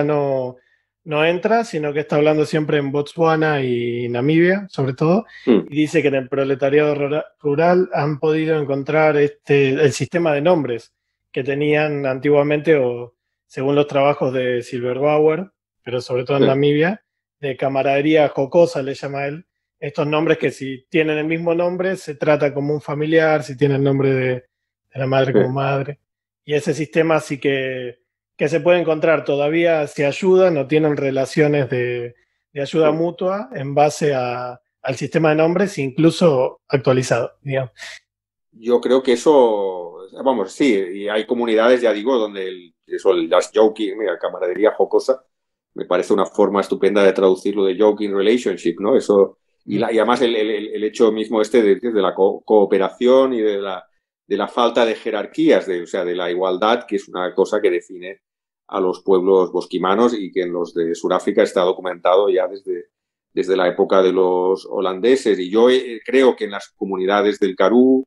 no entra, sino que está hablando siempre en Botswana y Namibia, sobre todo, y dice que en el proletariado rural han podido encontrar el sistema de nombres que tenían antiguamente, o según los trabajos de Silverbauer, pero sobre todo en Namibia, de camaradería jocosa, le llama él, estos nombres que si tienen el mismo nombre se trata como un familiar, si tienen el nombre de la madre como madre. Y ese sistema sí que se puede encontrar, todavía se ayudan o tienen relaciones de ayuda mutua en base al sistema de nombres, incluso actualizado, digamos. Yo creo que eso, vamos, sí, y hay comunidades, ya digo, donde el just joking, mira, camaradería jocosa, me parece una forma estupenda de traducirlo de joking relationship, ¿no? Eso, y además el hecho mismo de la cooperación y de la falta de jerarquías, o sea, de la igualdad, que es una cosa que define a los pueblos bosquimanos y que en los de Sudáfrica está documentado ya desde la época de los holandeses. Y yo creo que en las comunidades del Karoo,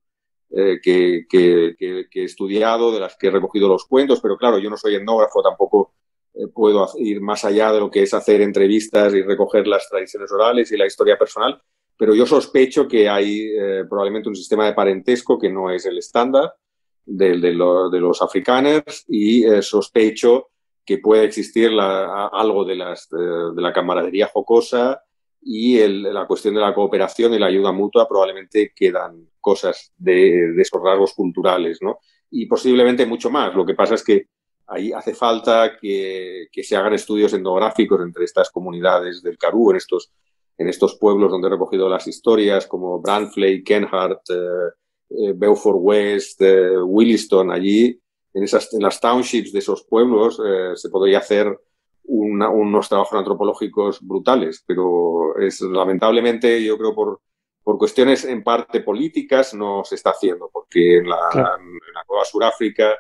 que he estudiado, de las que he recogido los cuentos, pero claro, yo no soy etnógrafo, tampoco puedo ir más allá de lo que es hacer entrevistas y recoger las tradiciones orales y la historia personal, pero yo sospecho que hay probablemente un sistema de parentesco que no es el estándar de los afrikaners y sospecho que puede existir algo de la camaradería jocosa y la cuestión de la cooperación y la ayuda mutua probablemente quedan cosas de esos rasgos culturales, ¿no? Y posiblemente mucho más. Lo que pasa es que ahí hace falta que se hagan estudios etnográficos entre estas comunidades del Karoo, en estos pueblos donde he recogido las historias, como Brandfley, Kenhardt, Beaufort West, Williston. Allí, en las townships de esos pueblos, se podría hacer unos trabajos antropológicos brutales, pero lamentablemente, yo creo, por cuestiones en parte políticas, no se está haciendo, porque en la Nueva Sudáfrica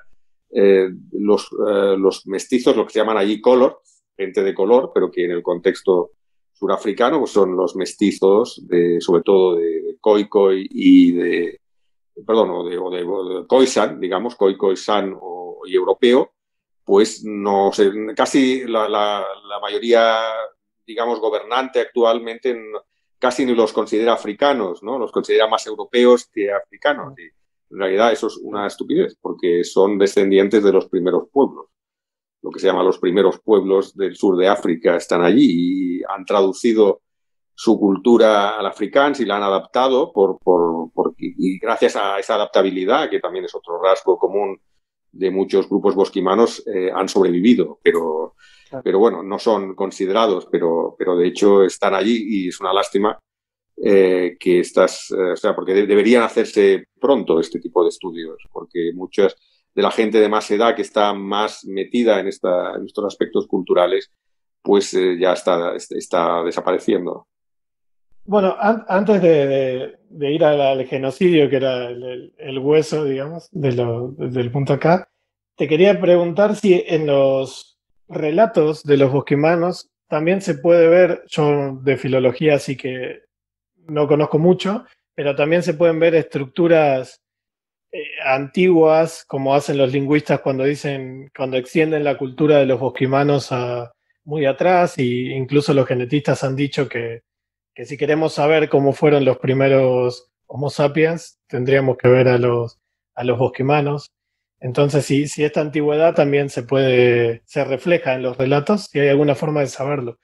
los mestizos, lo que se llaman allí color, gente de color, pero que en el contexto surafricano pues son los mestizos, sobre todo de Khoikhoi y o de Khoisan, digamos, Khoisan y europeo, pues no sé, casi la mayoría, digamos, gobernante actualmente casi ni los considera africanos, ¿no? Los considera más europeos que africanos. Y en realidad eso es una estupidez, porque son descendientes de los primeros pueblos. Lo que se llama los primeros pueblos del sur de África están allí y han traducido su cultura al afrikaans y la han adaptado y gracias a esa adaptabilidad, que también es otro rasgo común de muchos grupos bosquimanos han sobrevivido, pero bueno, no son considerados, pero de hecho están allí y es una lástima que o sea, porque deberían hacerse pronto este tipo de estudios, porque muchas de la gente de más edad que está más metida en estos aspectos culturales, pues ya está desapareciendo. Bueno, antes de ir al genocidio, que era el hueso, digamos, del punto acá, te quería preguntar si en los relatos de los bosquimanos también se puede ver, yo de filología así que no conozco mucho, pero también se pueden ver estructuras antiguas, como hacen los lingüistas cuando dicen, cuando extienden la cultura de los bosquimanos a muy atrás, y incluso los genetistas han dicho que si queremos saber cómo fueron los primeros Homo sapiens, tendríamos que ver a los bosquimanos. Entonces, si esta antigüedad también se refleja en los relatos, si hay alguna forma de saberlo.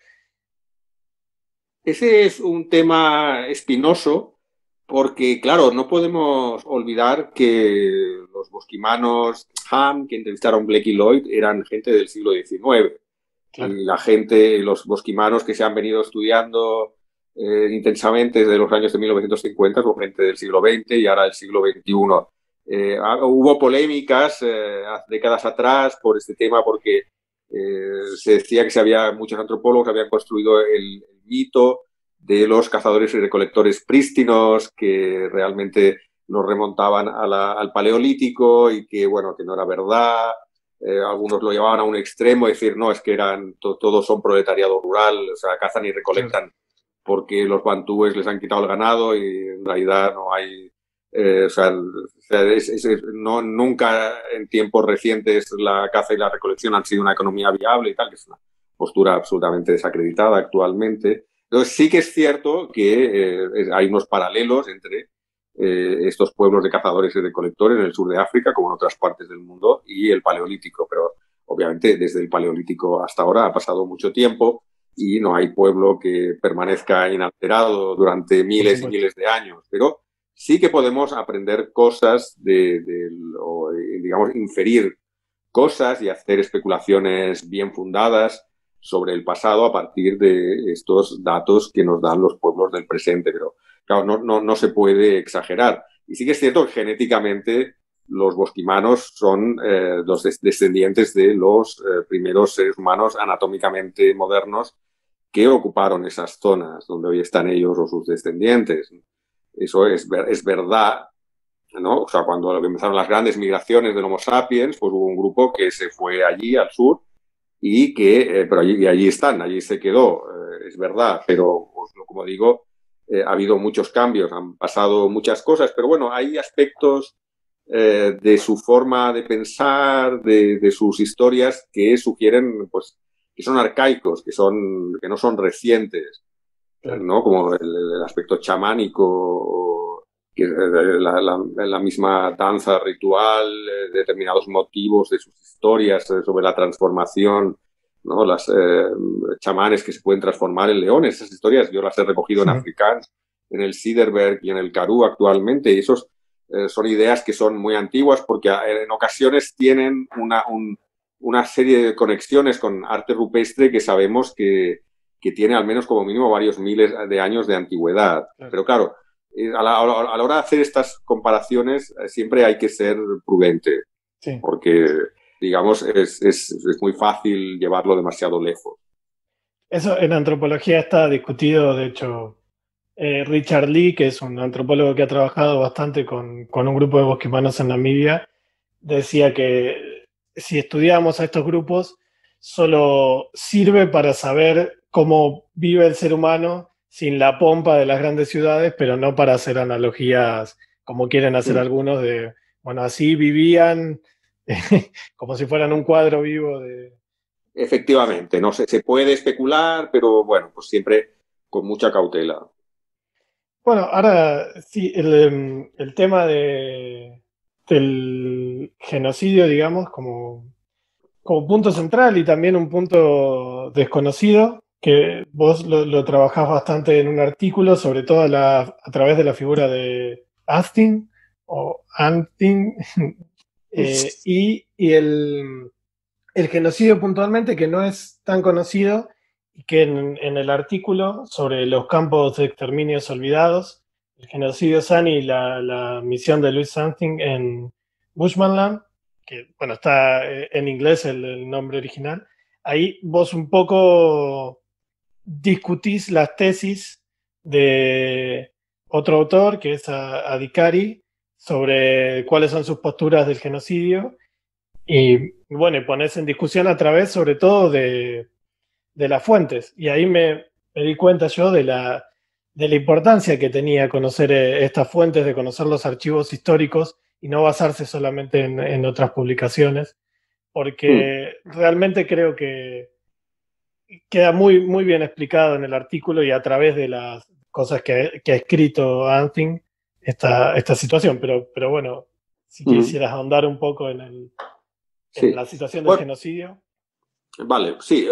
Ese es un tema espinoso porque, claro, no podemos olvidar que los bosquimanos Ham, que entrevistaron Blake y Lloyd, eran gente del siglo XIX. Claro. Y la gente, los bosquimanos que se han venido estudiando intensamente desde los años de 1950, son gente del siglo XX y ahora del siglo XXI. Hubo polémicas décadas atrás por este tema porque se decía que muchos antropólogos habían construido el mito de los cazadores y recolectores prístinos que realmente nos remontaban al paleolítico y que, bueno, que no era verdad. Algunos lo llevaban a un extremo, decir, no, es que todos son proletariado rural, o sea, cazan y Claro. recolectan porque los bantúes les han quitado el ganado y en realidad no hay, o sea, nunca en tiempos recientes la caza y la recolección han sido una economía viable y tal, que es una postura absolutamente desacreditada actualmente. Entonces sí que es cierto que hay unos paralelos entre estos pueblos de cazadores y recolectores en el sur de África, como en otras partes del mundo, y el Paleolítico. Pero obviamente desde el Paleolítico hasta ahora ha pasado mucho tiempo y no hay pueblo que permanezca inalterado durante Por miles y supuesto. miles de años. Pero sí que podemos aprender cosas o, digamos, inferir cosas y hacer especulaciones bien fundadas sobre el pasado a partir de estos datos que nos dan los pueblos del presente. Pero claro, no se puede exagerar. Y sí que es cierto que genéticamente los bosquimanos son los descendientes de los primeros seres humanos anatómicamente modernos que ocuparon esas zonas donde hoy están ellos o sus descendientes. Eso es verdad, ¿no? O sea, cuando empezaron las grandes migraciones del Homo sapiens, pues hubo un grupo que se fue allí al sur y pero allí están, allí se quedó, es verdad, pero pues, como digo, ha habido muchos cambios, han pasado muchas cosas, pero bueno, hay aspectos de su forma de pensar, de sus historias que sugieren, pues, que son arcaicos, que no son recientes, Claro. ¿no? Como el aspecto chamánico, que la misma danza ritual, determinados motivos de sus historias sobre la transformación, ¿no? Las chamanes que se pueden transformar en leones, esas historias yo las he recogido en Afrikaans, en el Ciderberg y en el Karoo actualmente, y esos son ideas que son muy antiguas porque en ocasiones tienen una serie de conexiones con arte rupestre que sabemos que tiene al menos como mínimo varios miles de años de antigüedad. Claro. Pero claro, a la hora de hacer estas comparaciones siempre hay que ser prudente, Sí. porque, digamos, es muy fácil llevarlo demasiado lejos. Eso en antropología está discutido, de hecho, Richard Lee, que es un antropólogo que ha trabajado bastante con un grupo de bosquimanos en Namibia, decía que si estudiamos a estos grupos, solo sirve para saber cómo vive el ser humano sin la pompa de las grandes ciudades, pero no para hacer analogías como quieren hacer Mm. algunos de, bueno, así vivían como si fueran un cuadro vivo de... Efectivamente, no se puede especular, pero bueno, pues siempre con mucha cautela. Bueno, ahora sí, el tema del genocidio, digamos, como punto central y también un punto desconocido, que vos lo trabajás bastante en un artículo, sobre todo a través de la figura de Astin o Antin. y el genocidio puntualmente, que no es tan conocido, y que en el artículo sobre los campos de exterminios olvidados, el genocidio Sani y la misión de Louis Something en Bushmanland, que bueno, está en inglés el nombre original, ahí vos un poco discutís las tesis de otro autor, que es Adhikari, sobre cuáles son sus posturas del genocidio. Y bueno, y pones en discusión a través sobre todo de las fuentes. Y ahí me di cuenta yo de la importancia que tenía conocer estas fuentes, de conocer los archivos históricos y no basarse solamente en otras publicaciones, porque realmente creo que queda muy, muy bien explicado en el artículo y a través de las cosas que ha escrito Anthony esta situación. Pero bueno, si quisieras ahondar un poco en Sí. la situación del Bueno, genocidio. vale, sí.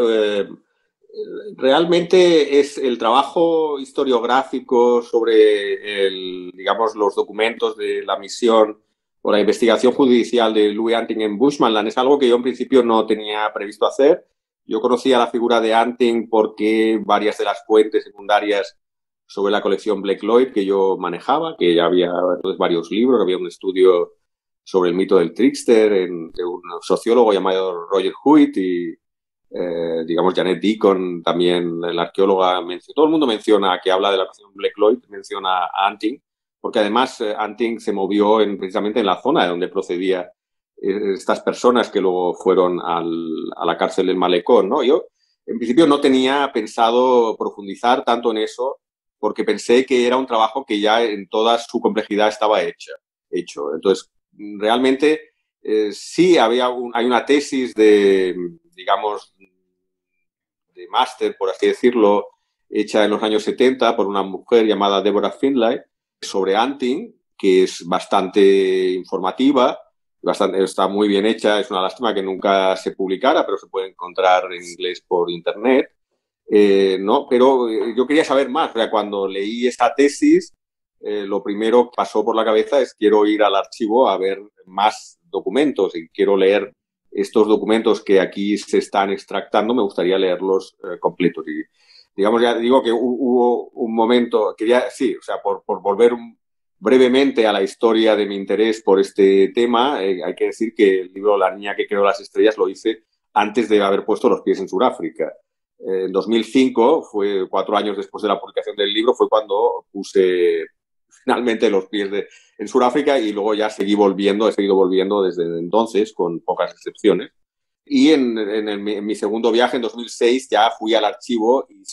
Realmente es el trabajo historiográfico sobre digamos, los documentos de la misión o la investigación judicial de Louis Anting en Bushmanland. Es algo que yo en principio no tenía previsto hacer. Yo conocía la figura de Anting porque varias de las fuentes secundarias sobre la colección Black Lloyd que yo manejaba, que ya había entonces varios libros, había un estudio sobre el mito del trickster de un sociólogo llamado Roger Hoyt y digamos, Janet Deacon, también la arqueóloga, todo el mundo menciona, que habla de la cuestión Black Lloyd, menciona a Anting, porque además Anting se movió precisamente en la zona de donde procedía estas personas que luego fueron a la cárcel del Malecón, ¿no? Yo, en principio, no tenía pensado profundizar tanto en eso, porque pensé que era un trabajo que ya en toda su complejidad estaba hecho. Entonces, realmente, sí hay una tesis digamos, de máster, por así decirlo, hecha en los años 70 por una mujer llamada Deborah Findlay, sobre Anting, que es bastante informativa, está muy bien hecha. Es una lástima que nunca se publicara, pero se puede encontrar en inglés por internet. ¿No? Pero yo quería saber más. O sea, cuando leí esta tesis, lo primero que pasó por la cabeza es quiero ir al archivo a ver más documentos y quiero leer estos documentos que aquí se están extractando, me gustaría leerlos completos. Y digamos, ya digo que hubo un momento, sí, o sea, por volver brevemente a la historia de mi interés por este tema, hay que decir que el libro La niña que creó las estrellas lo hice antes de haber puesto los pies en Sudáfrica. En 2005, fue 4 años después de la publicación del libro, fue cuando puse finalmente los pies en Sudáfrica y luego ya he seguido volviendo desde entonces, con pocas excepciones. Y en mi segundo viaje, en 2006, ya fui al archivo y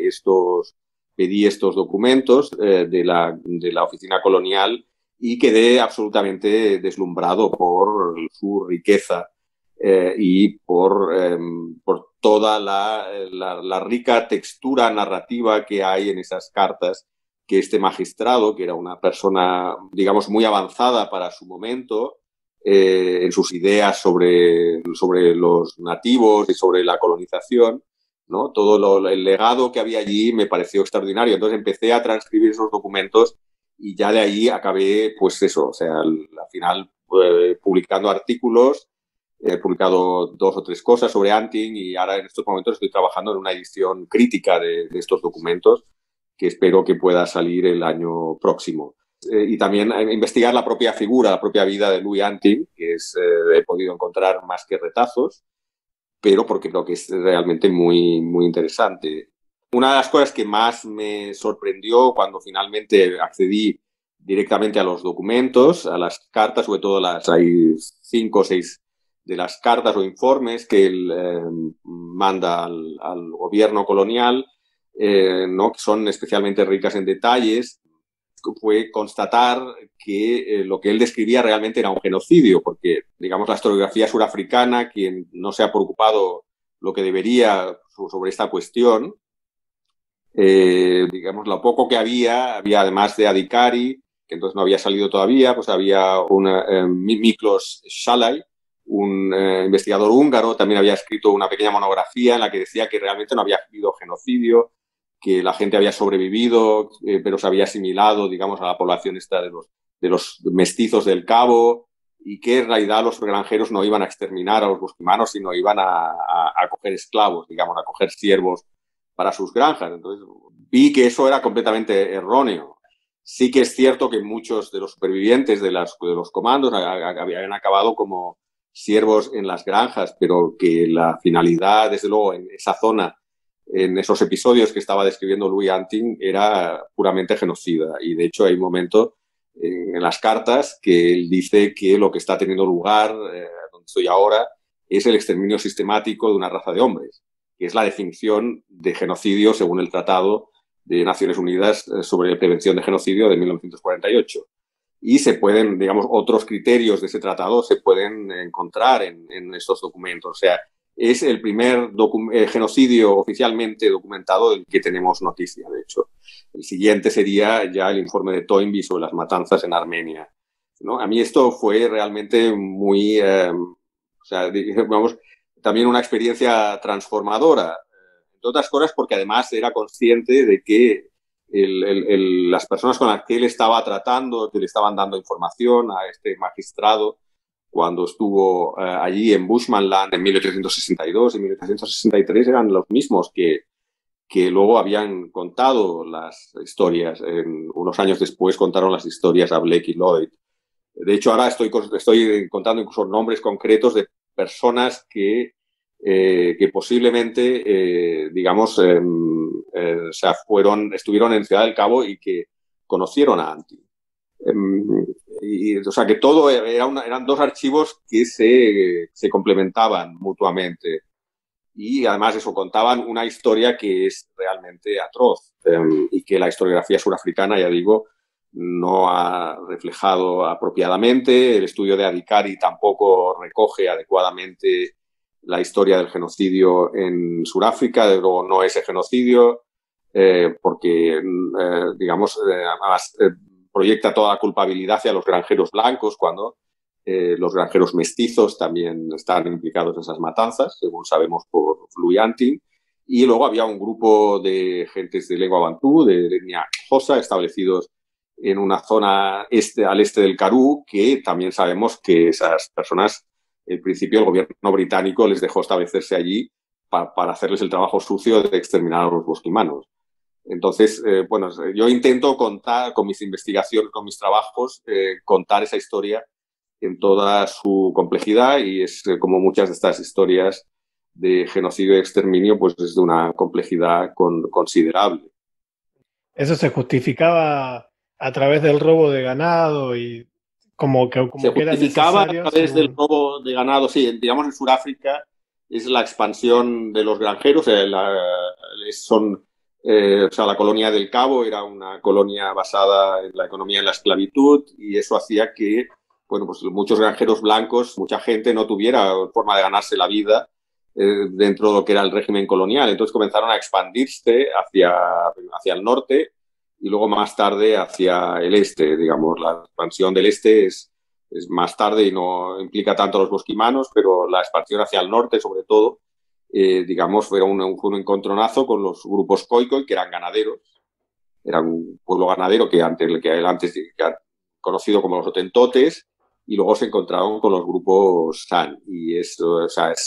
pedí estos documentos de la oficina colonial y quedé absolutamente deslumbrado por su riqueza y por toda la rica textura narrativa que hay en esas cartas que este magistrado, que era una persona, digamos, muy avanzada para su momento, en sus ideas sobre los nativos y sobre la colonización, ¿no? El legado que había allí me pareció extraordinario. Entonces empecé a transcribir esos documentos y ya de ahí acabé, pues eso, o sea, al final publicando artículos. He publicado 2 o 3 cosas sobre Anting y ahora en estos momentos estoy trabajando en una edición crítica de estos documentos que espero que pueda salir el año próximo. Y también investigar la propia figura, la propia vida de Louis Anting, que he podido encontrar más que retazos, pero porque creo que es realmente muy, muy interesante. Una de las cosas que más me sorprendió cuando finalmente accedí directamente a los documentos, a las cartas, sobre todo hay 5 o 6 de las cartas o informes que él manda al gobierno colonial, ¿no? Que son especialmente ricas en detalles, fue constatar que lo que él describía realmente era un genocidio, porque, digamos, la historiografía surafricana, quien no se ha preocupado lo que debería sobre esta cuestión, digamos, lo poco que había además de Adhikari, que entonces no había salido todavía, pues había Miklos Shalay, un investigador húngaro, también había escrito una pequeña monografía en la que decía que realmente no había habido genocidio, que la gente había sobrevivido, pero se había asimilado, digamos, a la población esta de los mestizos del Cabo, y que en realidad los granjeros no iban a exterminar a los bosquimanos, sino iban a coger esclavos, digamos, a coger siervos para sus granjas. Entonces vi que eso era completamente erróneo. Sí que es cierto que muchos de los supervivientes de los comandos habían acabado como siervos en las granjas, pero que la finalidad, desde luego, en esa zona, en esos episodios que estaba describiendo Louis Antin, era puramente genocida. Y de hecho hay un momento en las cartas que él dice que lo que está teniendo lugar, donde estoy ahora, es el exterminio sistemático de una raza de hombres, que es la definición de genocidio según el Tratado de Naciones Unidas sobre prevención de genocidio de 1948. Y se pueden, digamos, otros criterios de ese tratado se pueden encontrar en estos documentos. O sea, es el primer genocidio oficialmente documentado del que tenemos noticia, de hecho. El siguiente sería ya el informe de Toynbee sobre las matanzas en Armenia, ¿no? A mí esto fue realmente muy, o sea, digamos, también una experiencia transformadora, entre otras cosas porque además era consciente de que las personas con las que él estaba tratando, que le estaban dando información a este magistrado, cuando estuvo allí en Bushmanland en 1862 y 1863, eran los mismos que luego habían contado las historias. Unos años después contaron las historias a Blake y Lloyd. De hecho, ahora estoy contando incluso nombres concretos de personas que posiblemente, digamos, o sea, estuvieron en Ciudad del Cabo y que conocieron a Antin. O sea, que todo eran dos archivos que se complementaban mutuamente. Y además eso, contaban una historia que es realmente atroz y que la historiografía surafricana, ya digo, no ha reflejado apropiadamente. El estudio de Adhikari tampoco recoge adecuadamente la historia del genocidio en Sudáfrica. De luego no ese genocidio, porque, digamos, además proyecta toda la culpabilidad hacia los granjeros blancos cuando los granjeros mestizos también están implicados en esas matanzas, según sabemos por Louis Antin. Y luego había un grupo de gentes de lengua bantú, de etnia Xhosa, establecidos en una zona al este del Karoo, que también sabemos que esas personas, en principio el gobierno británico les dejó establecerse allí para hacerles el trabajo sucio de exterminar a los bosquimanos. Entonces, bueno, yo intento contar con mis investigaciones, con mis trabajos, contar esa historia en toda su complejidad, y es como muchas de estas historias de genocidio y exterminio, pues es de una complejidad considerable. Eso se justificaba a través del robo de ganado y como que era justificaba necesario. A través del robo de ganado, sí, digamos en Sudáfrica es la expansión de los granjeros, o sea, la colonia del Cabo era una colonia basada en la economía de la esclavitud, y eso hacía que, bueno, pues muchos granjeros blancos, mucha gente no tuviera forma de ganarse la vida dentro de lo que era el régimen colonial. Entonces comenzaron a expandirse hacia el norte y luego más tarde hacia el este. Digamos, la expansión del este es más tarde y no implica tanto a los bosquimanos, pero la expansión hacia el norte, sobre todo, digamos, fue un encontronazo con los grupos Khoikhoi, que eran ganaderos. Era un pueblo ganadero que antes conocido como los Hotentotes, y luego se encontraron con los grupos San. Y eso, o sea,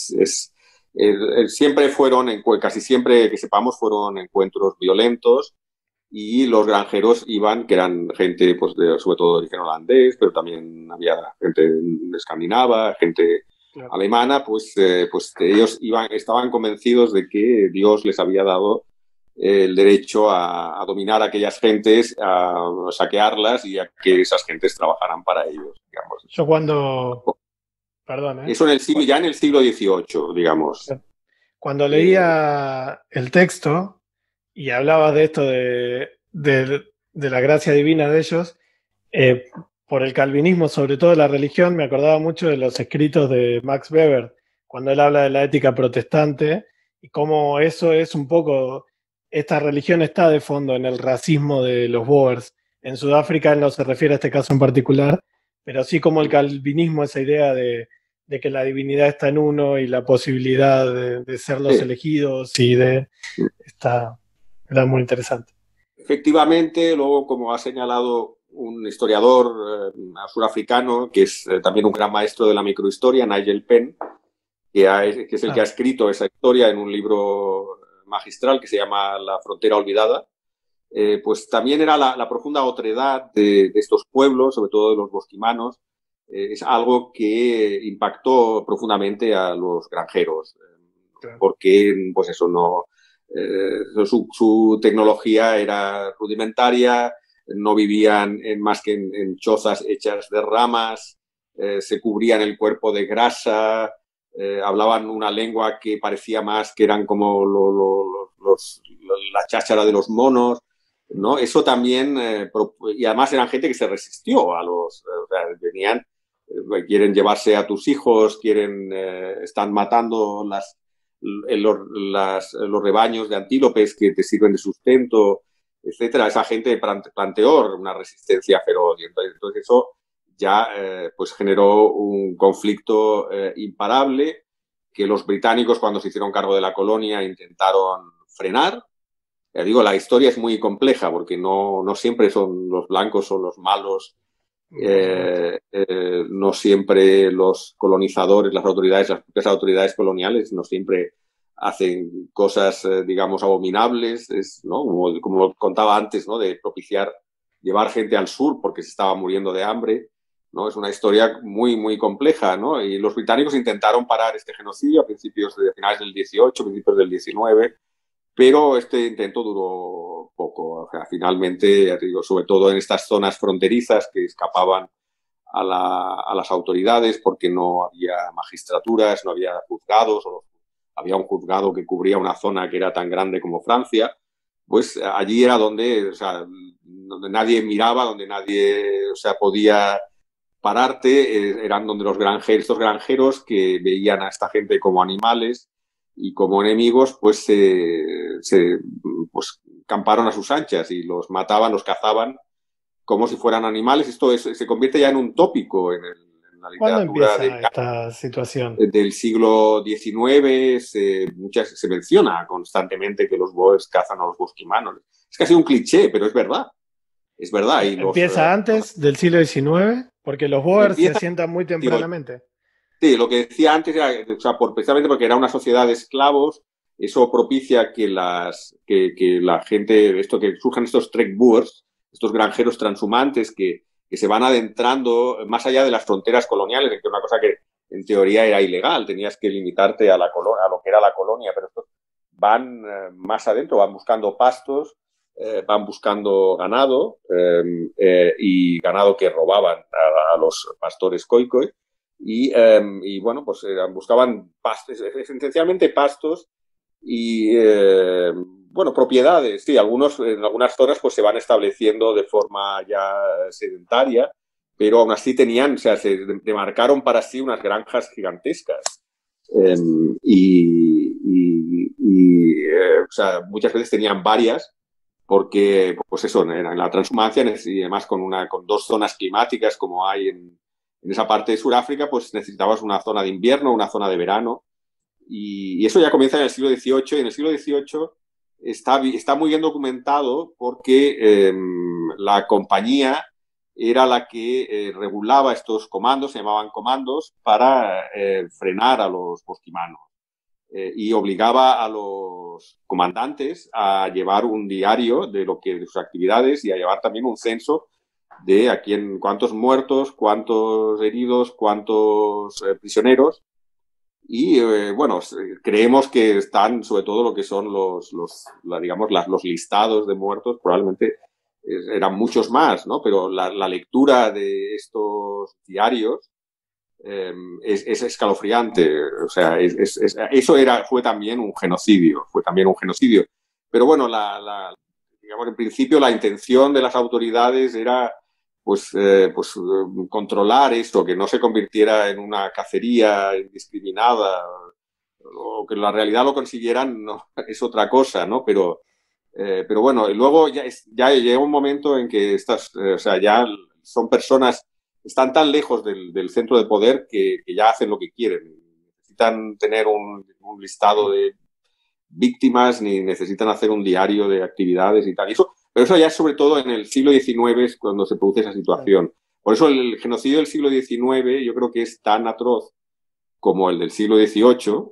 siempre casi siempre que sepamos, fueron encuentros violentos, y los granjeros iban, que eran gente, pues, sobre todo de origen holandés, pero también había gente escandinava, gente alemana, pues ellos estaban convencidos de que Dios les había dado el derecho a dominar a aquellas gentes, a saquearlas y a que esas gentes trabajaran para ellos, digamos. Yo Perdón, Eso ya en el siglo XVIII, digamos. Cuando leía el texto y hablabas de esto de la gracia divina de ellos, por el calvinismo, sobre todo la religión, me acordaba mucho de los escritos de Max Weber, cuando él habla de la ética protestante y cómo eso es un poco, esta religión está de fondo en el racismo de los Boers. En Sudáfrica él no se refiere a este caso en particular, pero sí como el calvinismo, esa idea de que la divinidad está en uno y la posibilidad de ser los elegidos y era muy interesante. Efectivamente, luego, como ha señalado un historiador surafricano que es también un gran maestro de la microhistoria, Nigel Penn, que es el que ha escrito esa historia en un libro magistral que se llama La frontera olvidada. Pues también era la profunda otredad de estos pueblos, sobre todo de los bosquimanos, es algo que impactó profundamente a los granjeros, porque pues eso no, su tecnología era rudimentaria, no vivían más que en chozas hechas de ramas, se cubrían el cuerpo de grasa, hablaban una lengua que parecía más que eran como la cháchara de los monos, ¿no? Eso también, y además eran gente que se resistió a los, o sea, venían, quieren llevarse a tus hijos, están matando los rebaños de antílopes que te sirven de sustento, etcétera. Esa gente planteó una resistencia feroz, y entonces eso ya pues generó un conflicto imparable que los británicos, cuando se hicieron cargo de la colonia, intentaron frenar. Ya digo, la historia es muy compleja porque no siempre son los blancos son los malos, no siempre los colonizadores, las propias autoridades coloniales, no siempre hacen cosas, digamos, abominables, ¿no? Como contaba antes, ¿no? De propiciar llevar gente al sur porque se estaba muriendo de hambre, ¿no? Es una historia muy, muy compleja, ¿no? Y los británicos intentaron parar este genocidio a finales del 18, principios del 19, pero este intento duró poco. O sea, finalmente, digo, sobre todo en estas zonas fronterizas que escapaban a las autoridades porque no había magistraturas, no había juzgados, o había un juzgado que cubría una zona que era tan grande como Francia, pues allí era donde, o sea, donde nadie miraba, donde nadie, o sea, podía pararte, eran donde estos granjeros que veían a esta gente como animales y como enemigos, pues pues camparon a sus anchas y los mataban, los cazaban como si fueran animales. Se convierte ya en un tópico en la ¿Cuándo literatura empieza esta situación? del siglo XIX. Se menciona constantemente que los boers cazan a los bosquimanos. Es casi un cliché, pero es verdad. Es verdad. ¿Empieza antes del siglo XIX? Porque los Boers se Empieza, asientan muy digo, tempranamente. sí, lo que decía antes era, o sea, precisamente porque era una sociedad de esclavos, eso propicia que la gente, que surjan estos trekboers, estos granjeros transhumantes que se van adentrando más allá de las fronteras coloniales, que es una cosa que en teoría era ilegal, tenías que limitarte a lo que era la colonia, pero estos van más adentro, van buscando pastos, van buscando ganado, y ganado que robaban a los pastores khoikhoi. Y bueno, pues buscaban pastos, esencialmente pastos y, bueno, propiedades. Sí, en algunas zonas pues se van estableciendo de forma ya sedentaria, pero aún así o sea, se demarcaron para sí unas granjas gigantescas. O sea, muchas veces tenían varias, porque, pues eso, en la transhumancia y además con dos zonas climáticas como hay en esa parte de Sudáfrica, pues necesitabas una zona de invierno, una zona de verano, y eso ya comienza en el siglo XVIII, y en el siglo XVIII está muy bien documentado porque la compañía era la que regulaba estos comandos, se llamaban comandos, para frenar a los bosquimanos. Y obligaba a los comandantes a llevar un diario de sus actividades y a llevar también un censo de cuántos muertos, cuántos heridos, cuántos prisioneros. Y bueno, creemos que están sobre todo lo que son los listados de muertos, probablemente eran muchos más, ¿no? Pero la lectura de estos diarios es escalofriante. O sea, eso fue también un genocidio, Pero bueno, digamos, en principio la intención de las autoridades era pues controlar esto, que no se convirtiera en una cacería indiscriminada, o que en la realidad lo consiguieran, no, es otra cosa, ¿no? Pero bueno, y luego ya llega un momento en que o sea, ya son personas están tan lejos del centro de poder que ya hacen lo que quieren. Necesitan tener un listado de víctimas, ni necesitan hacer un diario de actividades y tal. Y eso Pero eso ya es sobre todo en el siglo XIX es cuando se produce esa situación. Por eso el genocidio del siglo XIX yo creo que es tan atroz como el del siglo XVIII,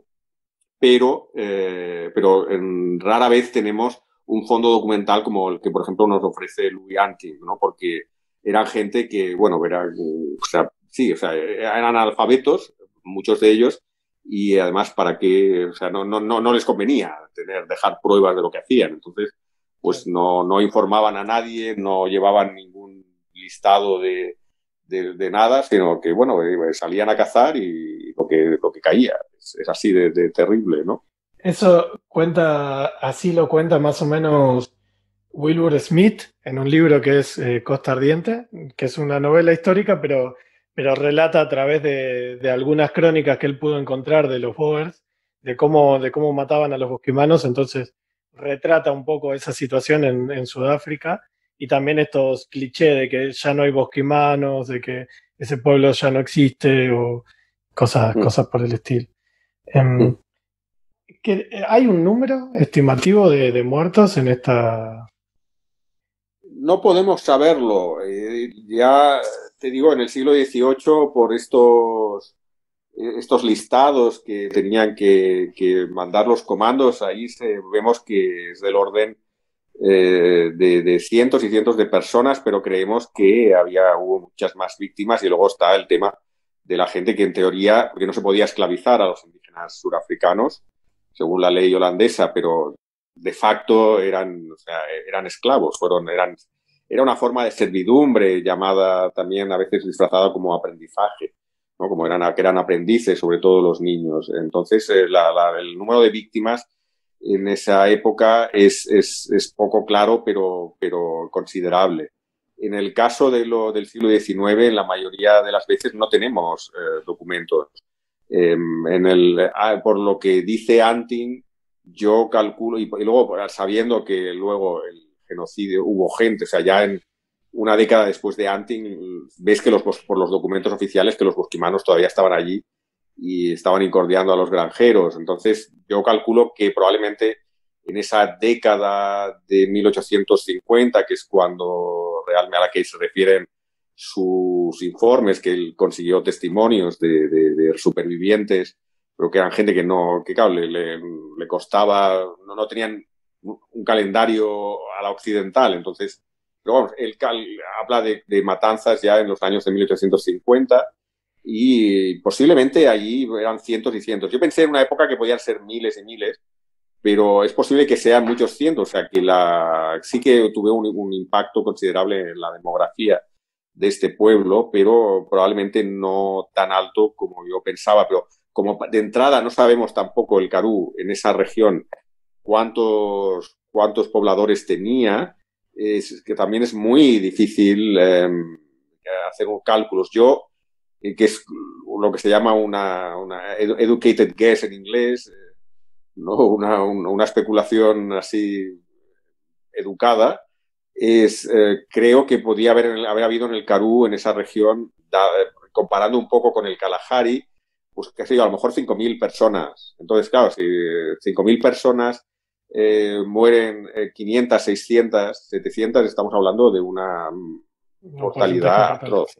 pero rara vez tenemos un fondo documental como el que, por ejemplo, nos ofrece Louis Anting, ¿no? Porque eran gente que, bueno, o sea, sí, o sea, eran analfabetos, muchos de ellos, y además para qué, o sea, no les convenía dejar pruebas de lo que hacían. Entonces, pues no informaban a nadie, no llevaban ningún listado de nada, sino que, bueno, salían a cazar y lo que caía. Es así de terrible, ¿no? Eso cuenta, así lo cuenta más o menos Wilbur Smith en un libro que es Costa Ardiente, que es una novela histórica, pero relata a través de algunas crónicas que él pudo encontrar de los Boers, de cómo mataban a los bosquimanos. Entonces retrata un poco esa situación en Sudáfrica y también estos clichés de que ya no hay bosquimanos, de que ese pueblo ya no existe o Mm. cosas por el estilo. Mm. Em, ¿Hay un número estimativo de muertos en esta? No podemos saberlo. Ya te digo, en el siglo XVIII, por estos listados que tenían que mandar los comandos, vemos que es del orden de cientos y cientos de personas, pero creemos que hubo muchas más víctimas y luego está el tema de la gente que en teoría, porque no se podía esclavizar a los indígenas surafricanos, según la ley holandesa, pero de facto o sea, eran esclavos, era una forma de servidumbre llamada también a veces disfrazada como aprendizaje, ¿no? Como que eran aprendices, sobre todo los niños. Entonces, el número de víctimas en esa época es poco claro, pero considerable. En el caso del siglo XIX, en la mayoría de las veces no tenemos documentos. Por lo que dice Anting, yo calculo, y luego sabiendo que luego el genocidio hubo gente, o sea, ya en una década después de Anting, ves que por los documentos oficiales que los bosquimanos todavía estaban allí y estaban incordiando a los granjeros. Entonces, yo calculo que probablemente en esa década de 1850, que es cuando realmente a la que se refieren sus informes, que él consiguió testimonios de supervivientes, pero que eran gente que claro, le costaba, no tenían un calendario a la occidental, entonces, pero bueno, él habla de matanzas ya en los años de 1850 y posiblemente allí eran cientos y cientos. Yo pensé en una época que podían ser miles y miles, pero es posible que sean muchos cientos, o sea que sí que tuve un impacto considerable en la demografía de este pueblo, pero probablemente no tan alto como yo pensaba. Pero como de entrada no sabemos tampoco el Karoo en esa región cuántos pobladores tenía, es que también es muy difícil hacer cálculos. Que es lo que se llama una educated guess en inglés, ¿no? Una especulación así educada, creo que podía haber habido en el Karoo, en esa región, comparando un poco con el Kalahari, pues que ha sido a lo mejor 5.000 personas. Entonces, claro, si 5.000 personas mueren 500, 600, 700, estamos hablando de una Un porcentaje mortalidad importante, atroz. sí.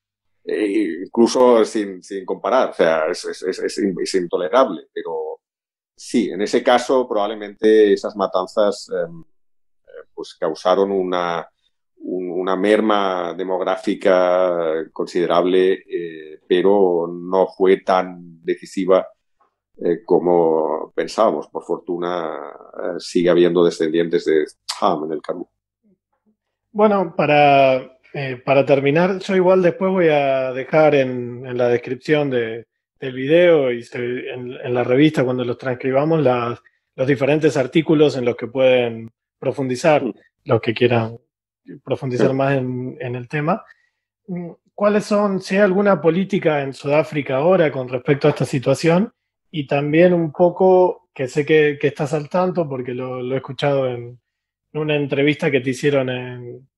Incluso sin comparar, o sea, es intolerable, pero sí, en ese caso probablemente esas matanzas pues causaron una merma demográfica considerable, pero no fue tan decisiva como pensábamos. Por fortuna sigue habiendo descendientes de Ham en el Karoo. Bueno, para terminar, yo igual después voy a dejar en la descripción del video y en la revista cuando los transcribamos los diferentes artículos en los que pueden profundizar, los que quieran profundizar más en el tema. ¿Cuáles son, si hay alguna política en Sudáfrica ahora con respecto a esta situación? Y también un poco, que sé que estás al tanto porque lo he escuchado en una entrevista que te hicieron en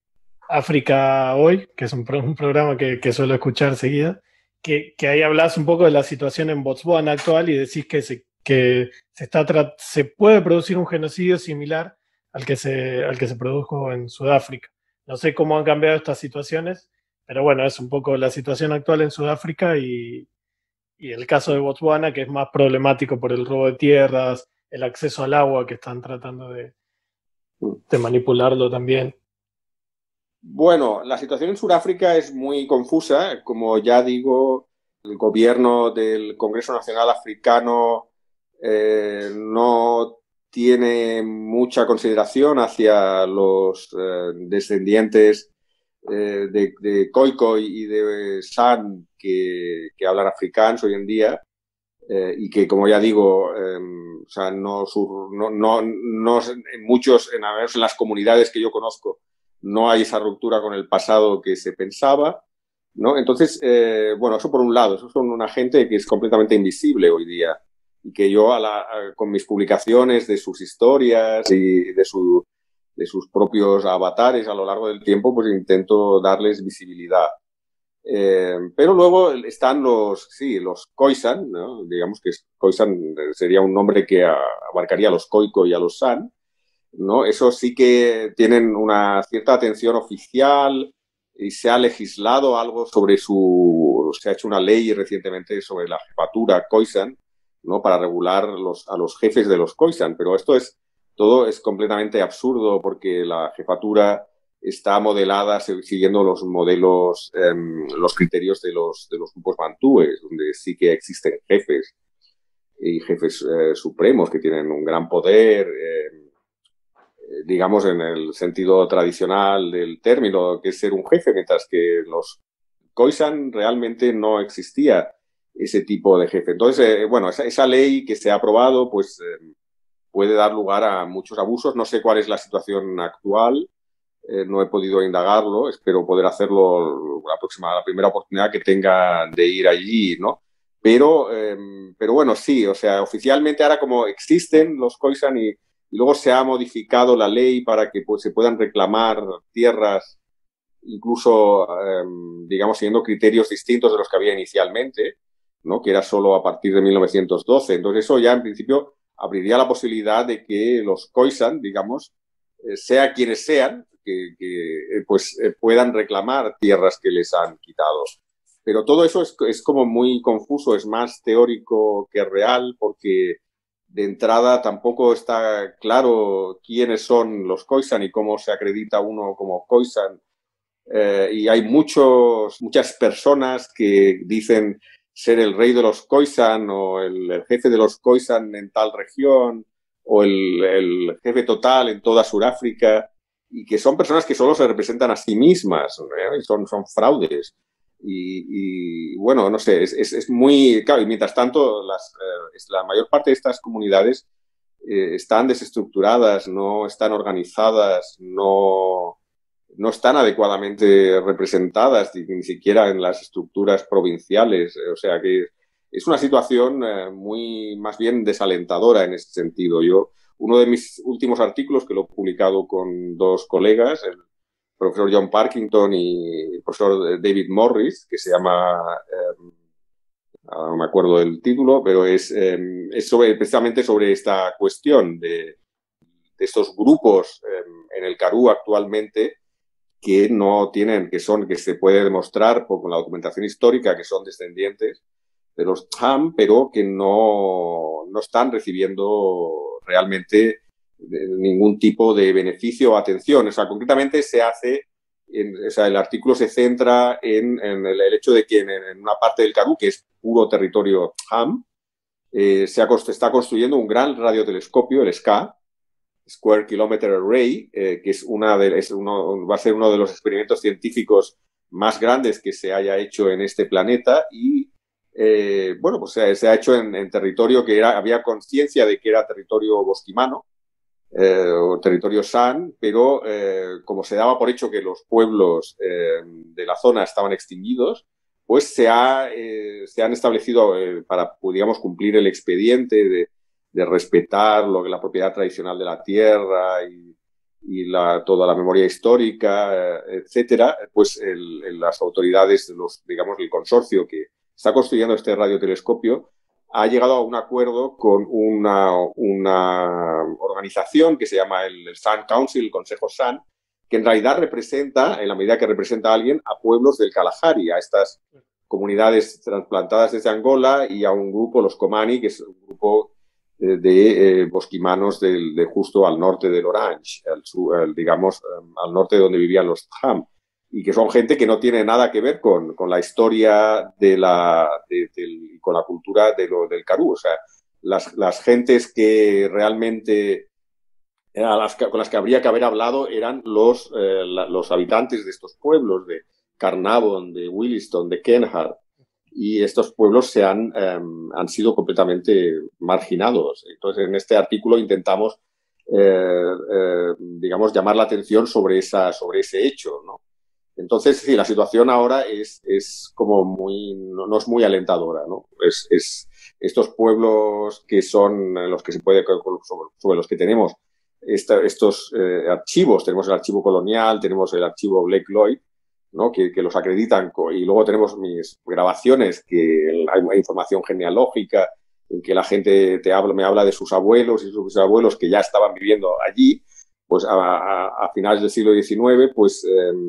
África Hoy, que es un programa que suelo escuchar seguida, que ahí hablas un poco de la situación en Botswana actual y decís que se puede producir un genocidio similar al que se produjo en Sudáfrica. No sé cómo han cambiado estas situaciones, pero bueno, es un poco la situación actual en Sudáfrica y el caso de Botswana, que es más problemático por el robo de tierras, el acceso al agua, que están tratando de manipularlo también. Bueno, la situación en Sudáfrica es muy confusa. Como ya digo, el gobierno del Congreso Nacional Africano no tiene mucha consideración hacia los descendientes de Khoikhoi y de San que hablan afrikaans hoy en día y que, como ya digo, o sea, no en muchos, en, a ver, en las comunidades que yo conozco, no hay esa ruptura con el pasado que se pensaba, ¿no? Entonces, bueno, eso por un lado, eso son una gente que es completamente invisible hoy día y que yo con mis publicaciones de sus historias y de sus propios avatares a lo largo del tiempo, pues intento darles visibilidad. Pero luego están los Khoisan, ¿no? Digamos que Khoisan sería un nombre que abarcaría a los Khoikhoi y a los San, ¿no? Eso sí que tienen una cierta atención oficial y se ha legislado algo sobre se ha hecho una ley recientemente sobre la jefatura Khoisan, ¿no? Para regular a los jefes de los Khoisan, pero todo es completamente absurdo porque la jefatura está modelada siguiendo los modelos, los criterios de los grupos bantúes, donde sí que existen jefes y jefes supremos que tienen un gran poder, digamos en el sentido tradicional del término, que es ser un jefe, mientras que los Khoisan realmente no existía ese tipo de jefe. Entonces, bueno, esa ley que se ha aprobado, pues puede dar lugar a muchos abusos. No sé cuál es la situación actual. No he podido indagarlo, espero poder hacerlo la primera oportunidad que tenga de ir allí, ¿no? Pero bueno, sí, o sea, oficialmente ahora como existen los Khoisan y luego se ha modificado la ley para que pues, se puedan reclamar tierras, incluso, digamos, siguiendo criterios distintos de los que había inicialmente, ¿no? Que era solo a partir de 1912. Entonces eso ya en principio abriría la posibilidad de que los Khoisan, digamos, sea quienes sean, pues puedan reclamar tierras que les han quitado. Pero todo eso es como muy confuso, es más teórico que real, porque de entrada tampoco está claro quiénes son los Khoisan y cómo se acredita uno como Khoisan. Y hay muchas personas que dicen ser el rey de los Khoisan o el jefe de los Khoisan en tal región o el jefe total en toda Sudáfrica y que son personas que solo se representan a sí mismas, ¿no? Son fraudes. Bueno, no sé, es muy... Claro, y mientras tanto, la mayor parte de estas comunidades están desestructuradas, no están organizadas, no están adecuadamente representadas ni siquiera en las estructuras provinciales. O sea que es una situación muy más bien desalentadora en ese sentido. Uno de mis últimos artículos, que lo he publicado con dos colegas, el profesor John Parkington y el profesor David Morris, que se llama, no me acuerdo del título, pero es precisamente sobre esta cuestión de estos grupos en el Karoo actualmente que no tienen, que se puede demostrar con la documentación histórica que son descendientes de los Ham, pero que no están recibiendo realmente ningún tipo de beneficio o atención. O sea, concretamente o sea, el artículo se centra en el hecho de que en una parte del Karoo, que es puro territorio Ham, está construyendo un gran radiotelescopio, el SKA, Square Kilometer Array, que va a ser uno de los experimentos científicos más grandes que se haya hecho en este planeta y bueno, pues se ha hecho en territorio que había conciencia de que era territorio bosquimano o territorio San, pero como se daba por hecho que los pueblos de la zona estaban extinguidos, pues se han establecido para, digamos, cumplir el expediente de respetar la propiedad tradicional de la tierra y toda la memoria histórica, etcétera, pues las autoridades, digamos, el consorcio que está construyendo este radiotelescopio ha llegado a un acuerdo con una organización que se llama el Sun Council, el Consejo Sun, que en realidad representa, en la medida que representa a alguien, a pueblos del Kalahari, a estas comunidades trasplantadas desde Angola y a un grupo, los Komani, que es un grupo de bosquimanos de justo al norte del Orange, digamos, al norte de donde vivían los Tham, y que son gente que no tiene nada que ver con la historia con la cultura del Karoo. O sea, las gentes que realmente con las que habría que haber hablado eran los habitantes de estos pueblos, de Carnarvon, de Williston, de Kenhardt, y estos pueblos han sido completamente marginados. Entonces, en este artículo intentamos, digamos, llamar la atención sobre ese hecho, ¿no? Entonces, sí, la situación ahora es como no es muy alentadora, ¿no? Estos pueblos que son los que se puede, sobre los que tenemos estos archivos, tenemos el archivo colonial, tenemos el archivo Blake Lloyd, ¿no? que los acreditan, y luego tenemos mis grabaciones, que hay información genealógica, en que la gente me habla de sus abuelos y sus bisabuelos que ya estaban viviendo allí, pues a finales del siglo XIX, pues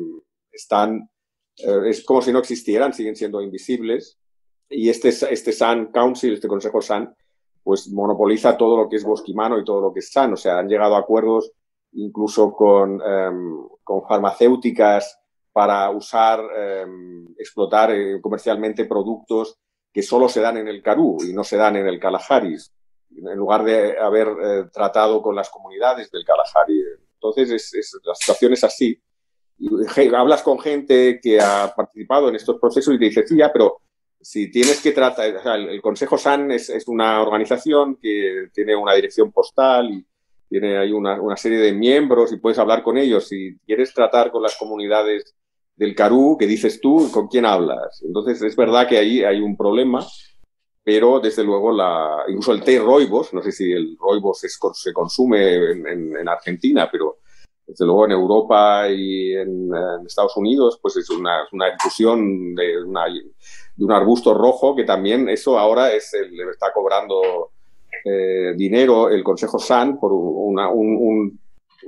es como si no existieran, siguen siendo invisibles, y este Sun Council, este Consejo Sun, pues monopoliza todo lo que es bosquimano y todo lo que es Sun. O sea, han llegado a acuerdos incluso con farmacéuticas para explotar comercialmente productos que solo se dan en el Karoo y no se dan en el Kalahari, en lugar de haber tratado con las comunidades del Kalahari. Entonces, la situación es así. Hablas con gente que ha participado en estos procesos y te dice, sí, ya, pero si tienes que tratar, o sea, el Consejo Sun es una organización que tiene una dirección postal y tiene ahí una serie de miembros y puedes hablar con ellos. Si quieres tratar con las comunidades del Karoo, ¿qué dices tú? ¿Con quién hablas? Entonces, es verdad que ahí hay un problema, pero desde luego incluso el té rooibos, no sé si el rooibos se consume en Argentina, pero desde luego en Europa y en Estados Unidos, pues es una infusión de un arbusto rojo que también eso ahora le está cobrando dinero el Consejo Sun por un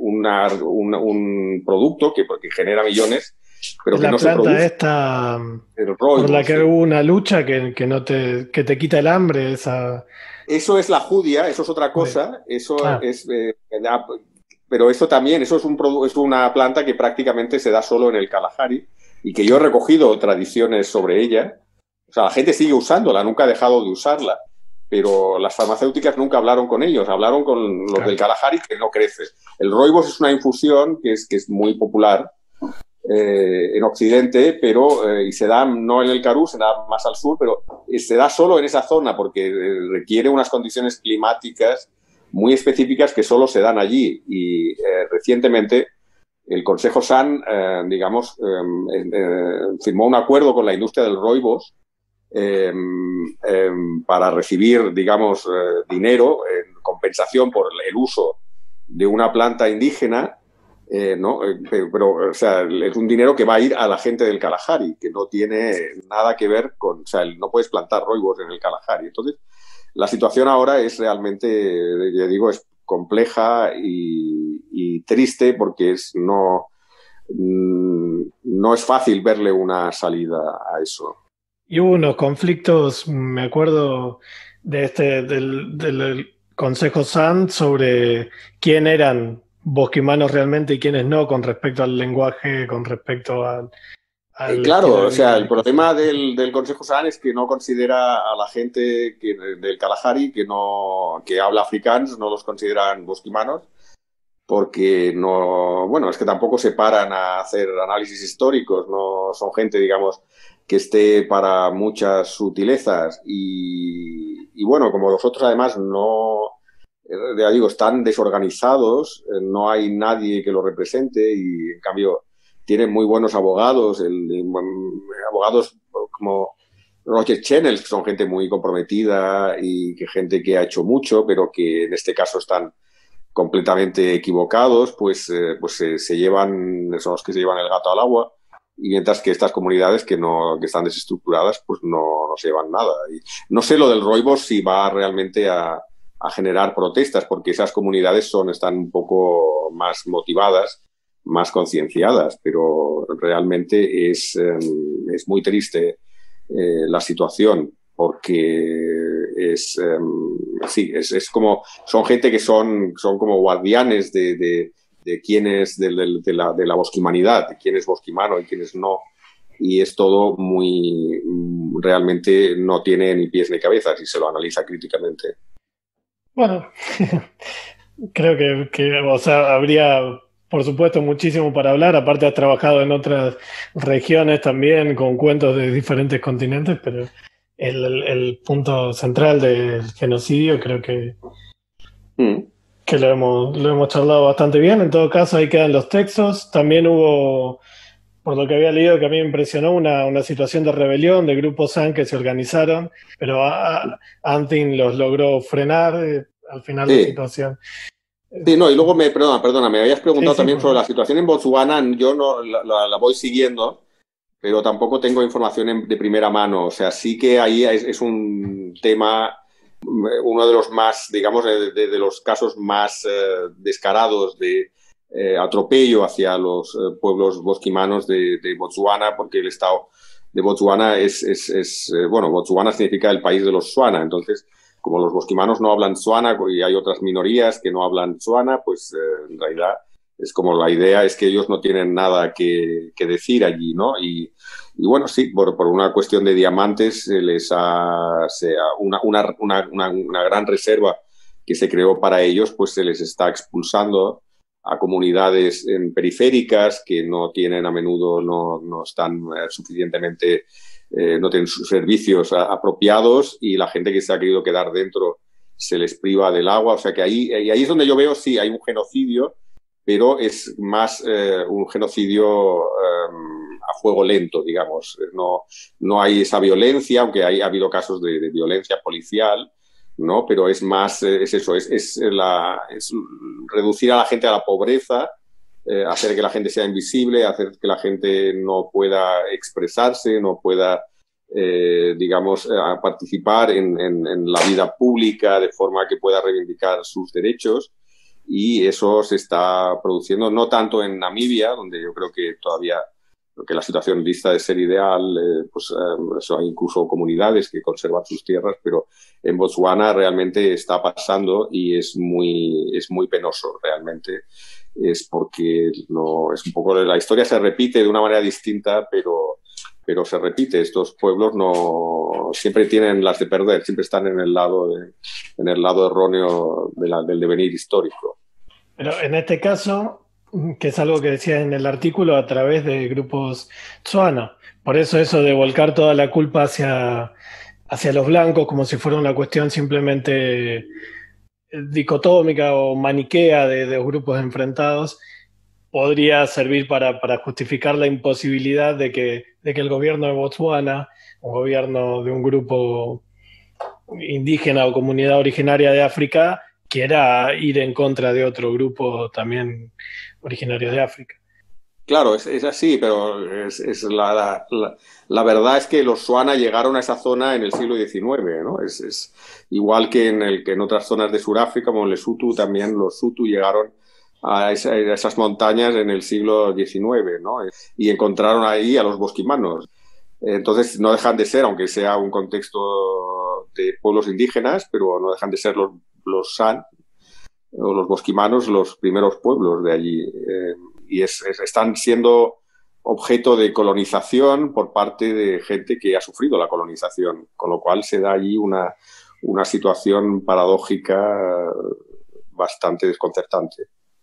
producto porque genera millones, pero que La no se planta produce. esta El por la rooibos, que sí. hubo una lucha que te quita el hambre, esa... Eso es la judia, eso es otra cosa, eso Ah, es, pero eso también, eso es una planta que prácticamente se da solo en el Kalahari y que yo he recogido tradiciones sobre ella. O sea, la gente sigue usándola, nunca ha dejado de usarla, pero las farmacéuticas nunca hablaron con ellos, hablaron con los del Kalahari, que no crece. El rooibos es una infusión que es muy popular en Occidente, pero y se da no en el Karoo, se da más al sur, pero se da solo en esa zona porque requiere unas condiciones climáticas muy específicas que solo se dan allí. Y recientemente el Consejo Sun, digamos, firmó un acuerdo con la industria del rooibos para recibir, digamos, dinero en compensación por el uso de una planta indígena, ¿no? Pero, o sea, es un dinero que va a ir a la gente del Kalahari, que no tiene nada que ver con, o sea, no puedes plantar rooibos en el Kalahari. Entonces, la situación ahora es realmente, ya digo, es compleja y triste porque no es fácil verle una salida a eso. y hubo unos conflictos, me acuerdo del Consejo Sand sobre quién eran bosquimanos realmente y quiénes no, con respecto al lenguaje, con respecto al estilo Claro, de o sea, vida el y cosas problema así. del Consejo SAN es que no considera a la gente del Kalahari que habla afrikaans, no los consideran bosquimanos, porque no, bueno, es que tampoco se paran a hacer análisis históricos, no son gente, digamos, que esté para muchas sutilezas y bueno, como los otros además no, ya digo, están desorganizados, no hay nadie que lo represente y en cambio tienen muy buenos abogados, abogados como Roger Channel, que son gente muy comprometida y que gente que ha hecho mucho, pero que en este caso están completamente equivocados, pues se llevan, son los que se llevan el gato al agua. y mientras que estas comunidades que están desestructuradas pues no se llevan nada. Y no sé lo del Rooibos si va realmente a generar protestas, porque esas comunidades están un poco más motivadas, más concienciadas, pero realmente es muy triste la situación, porque es como, son gente que son como guardianes de quién es de la bosquimanidad, de quién es bosquimano y quién es no, y es todo realmente no tiene ni pies ni cabeza si se lo analiza críticamente. Bueno, creo que, o sea, habría, por supuesto, muchísimo para hablar. Aparte, has trabajado en otras regiones también con cuentos de diferentes continentes, pero el punto central del genocidio creo que lo hemos charlado bastante bien. En todo caso, ahí quedan los textos. También hubo, por lo que había leído, que a mí me impresionó, una situación de rebelión de grupos SAN que se organizaron, pero Antin los logró frenar al final la Sí. situación. Sí, no, y luego perdona, me habías Sí, preguntado sí, también por sobre favor. la situación en Botswana. Yo no la voy siguiendo, pero tampoco tengo información de primera mano. O sea, sí que ahí es un tema, uno de los más, digamos, de los casos más descarados de atropello hacia los pueblos bosquimanos de Botswana, porque el estado de Botswana bueno, Botswana significa el país de los Swana. Entonces, como los bosquimanos no hablan Tswana y hay otras minorías que no hablan Tswana, pues en realidad es como la idea es que ellos no tienen nada que decir allí, ¿no? Y bueno, sí, por una cuestión de diamantes una gran reserva que se creó para ellos, pues se les está expulsando a comunidades periféricas que no tienen a menudo, no están suficientemente, no tienen sus servicios apropiados, y la gente que se ha querido quedar dentro se les priva del agua. O sea que ahí es donde yo veo, sí, hay un genocidio, pero es más un genocidio a fuego lento, digamos. No hay esa violencia, aunque ha habido casos de violencia policial, ¿no? Pero es más, es eso, es reducir a la gente a la pobreza, hacer que la gente sea invisible, hacer que la gente no pueda expresarse, no pueda, digamos, participar en la vida pública de forma que pueda reivindicar sus derechos. Y eso se está produciendo no tanto en Namibia, donde yo creo que todavía que la situación lista de ser ideal, pues eso, hay incluso comunidades que conservan sus tierras, pero en Botswana realmente está pasando y es muy penoso realmente. Es porque es un poco la historia se repite de una manera distinta, pero se repite. Estos pueblos no siempre tienen las de perder, siempre están en el lado erróneo del devenir histórico. Pero en este caso, que es algo que decía en el artículo, a través de grupos Tsuana. Por eso de volcar toda la culpa hacia los blancos como si fuera una cuestión simplemente dicotómica o maniquea de grupos enfrentados, podría servir para justificar la imposibilidad de que el gobierno de Botswana, un gobierno de un grupo indígena o comunidad originaria de África, quiera ir en contra de otro grupo también originario de África. Claro, es así, pero la verdad es que los Swana llegaron a esa zona en el siglo XIX, ¿no? Es igual que en otras zonas de Sudáfrica, como en Lesotho, también los Hutu llegaron a esas montañas en el siglo XIX, ¿no? Y encontraron ahí a los bosquimanos. Entonces no dejan de ser, aunque sea un contexto de pueblos indígenas, pero no dejan de ser los San o los bosquimanos los primeros pueblos de allí. Y están siendo objeto de colonización por parte de gente que ha sufrido la colonización, con lo cual se da allí una situación paradójica bastante desconcertante.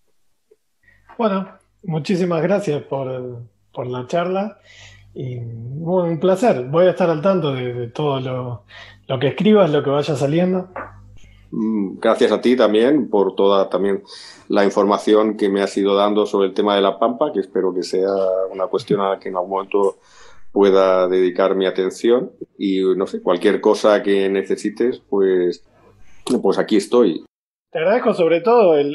Bueno, muchísimas gracias por la charla y bueno, un placer. Voy a estar al tanto de todo lo que escribas, lo que vaya saliendo. Gracias a ti también por toda también la información que me has ido dando sobre el tema de la Pampa, que espero que sea una cuestión a la que en algún momento pueda dedicar mi atención. Y no sé, cualquier cosa que necesites, pues aquí estoy. Te agradezco sobre todo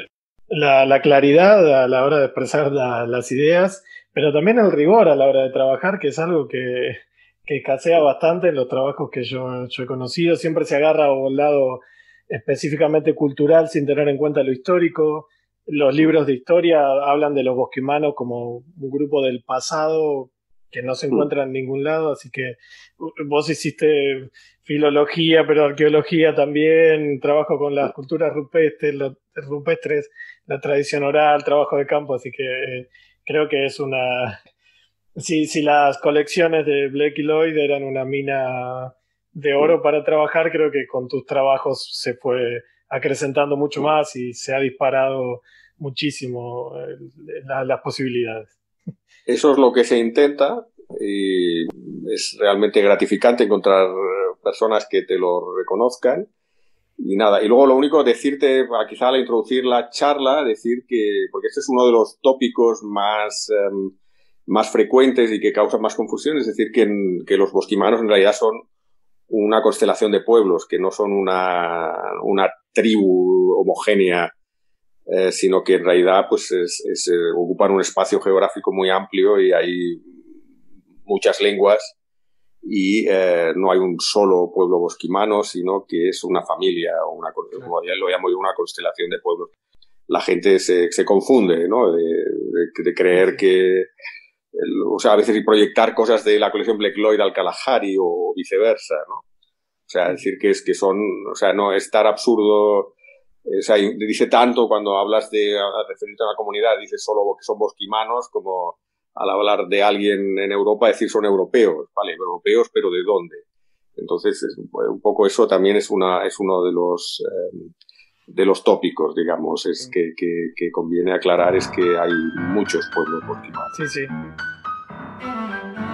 la claridad a la hora de expresar las ideas, pero también el rigor a la hora de trabajar, que es algo que escasea bastante en los trabajos que yo he conocido. Siempre se agarra a un lado específicamente cultural sin tener en cuenta lo histórico. Los libros de historia hablan de los bosquimanos como un grupo del pasado que no se encuentra en ningún lado, así que vos hiciste filología, pero arqueología también, trabajo con las culturas rupestres, la tradición oral, trabajo de campo, así que creo que es una... Si las colecciones de Blake y Lloyd eran una mina de oro para trabajar, creo que con tus trabajos se fue acrecentando mucho más y se ha disparado muchísimo las posibilidades. Eso es lo que se intenta y es realmente gratificante encontrar personas que te lo reconozcan. Y nada, y luego lo único, decirte, quizá al introducir la charla, decir que, porque este es uno de los tópicos más frecuentes y que causan más confusión, es decir, que los bosquimanos en realidad son una constelación de pueblos, que no son una tribu homogénea, sino que en realidad pues ocupan un espacio geográfico muy amplio y hay muchas lenguas y no hay un solo pueblo bosquimano, sino que es una familia o como ya lo llamo yo, una constelación de pueblos. La gente se confunde, ¿no? De creer que, o sea, a veces y proyectar cosas de la colección Blake Lloyd al Kalahari o viceversa, ¿no? O sea, decir que son, o sea, no es tan absurdo. O sea, dice tanto cuando hablas de referirte a una comunidad, dices solo que son bosquimanos, como al hablar de alguien en Europa, decir son europeos, ¿vale? Europeos, pero ¿de dónde? Entonces, un poco eso también es uno de los tópicos, digamos, es que conviene aclarar, es que hay muchos pueblos bosquimanos. Sí, sí.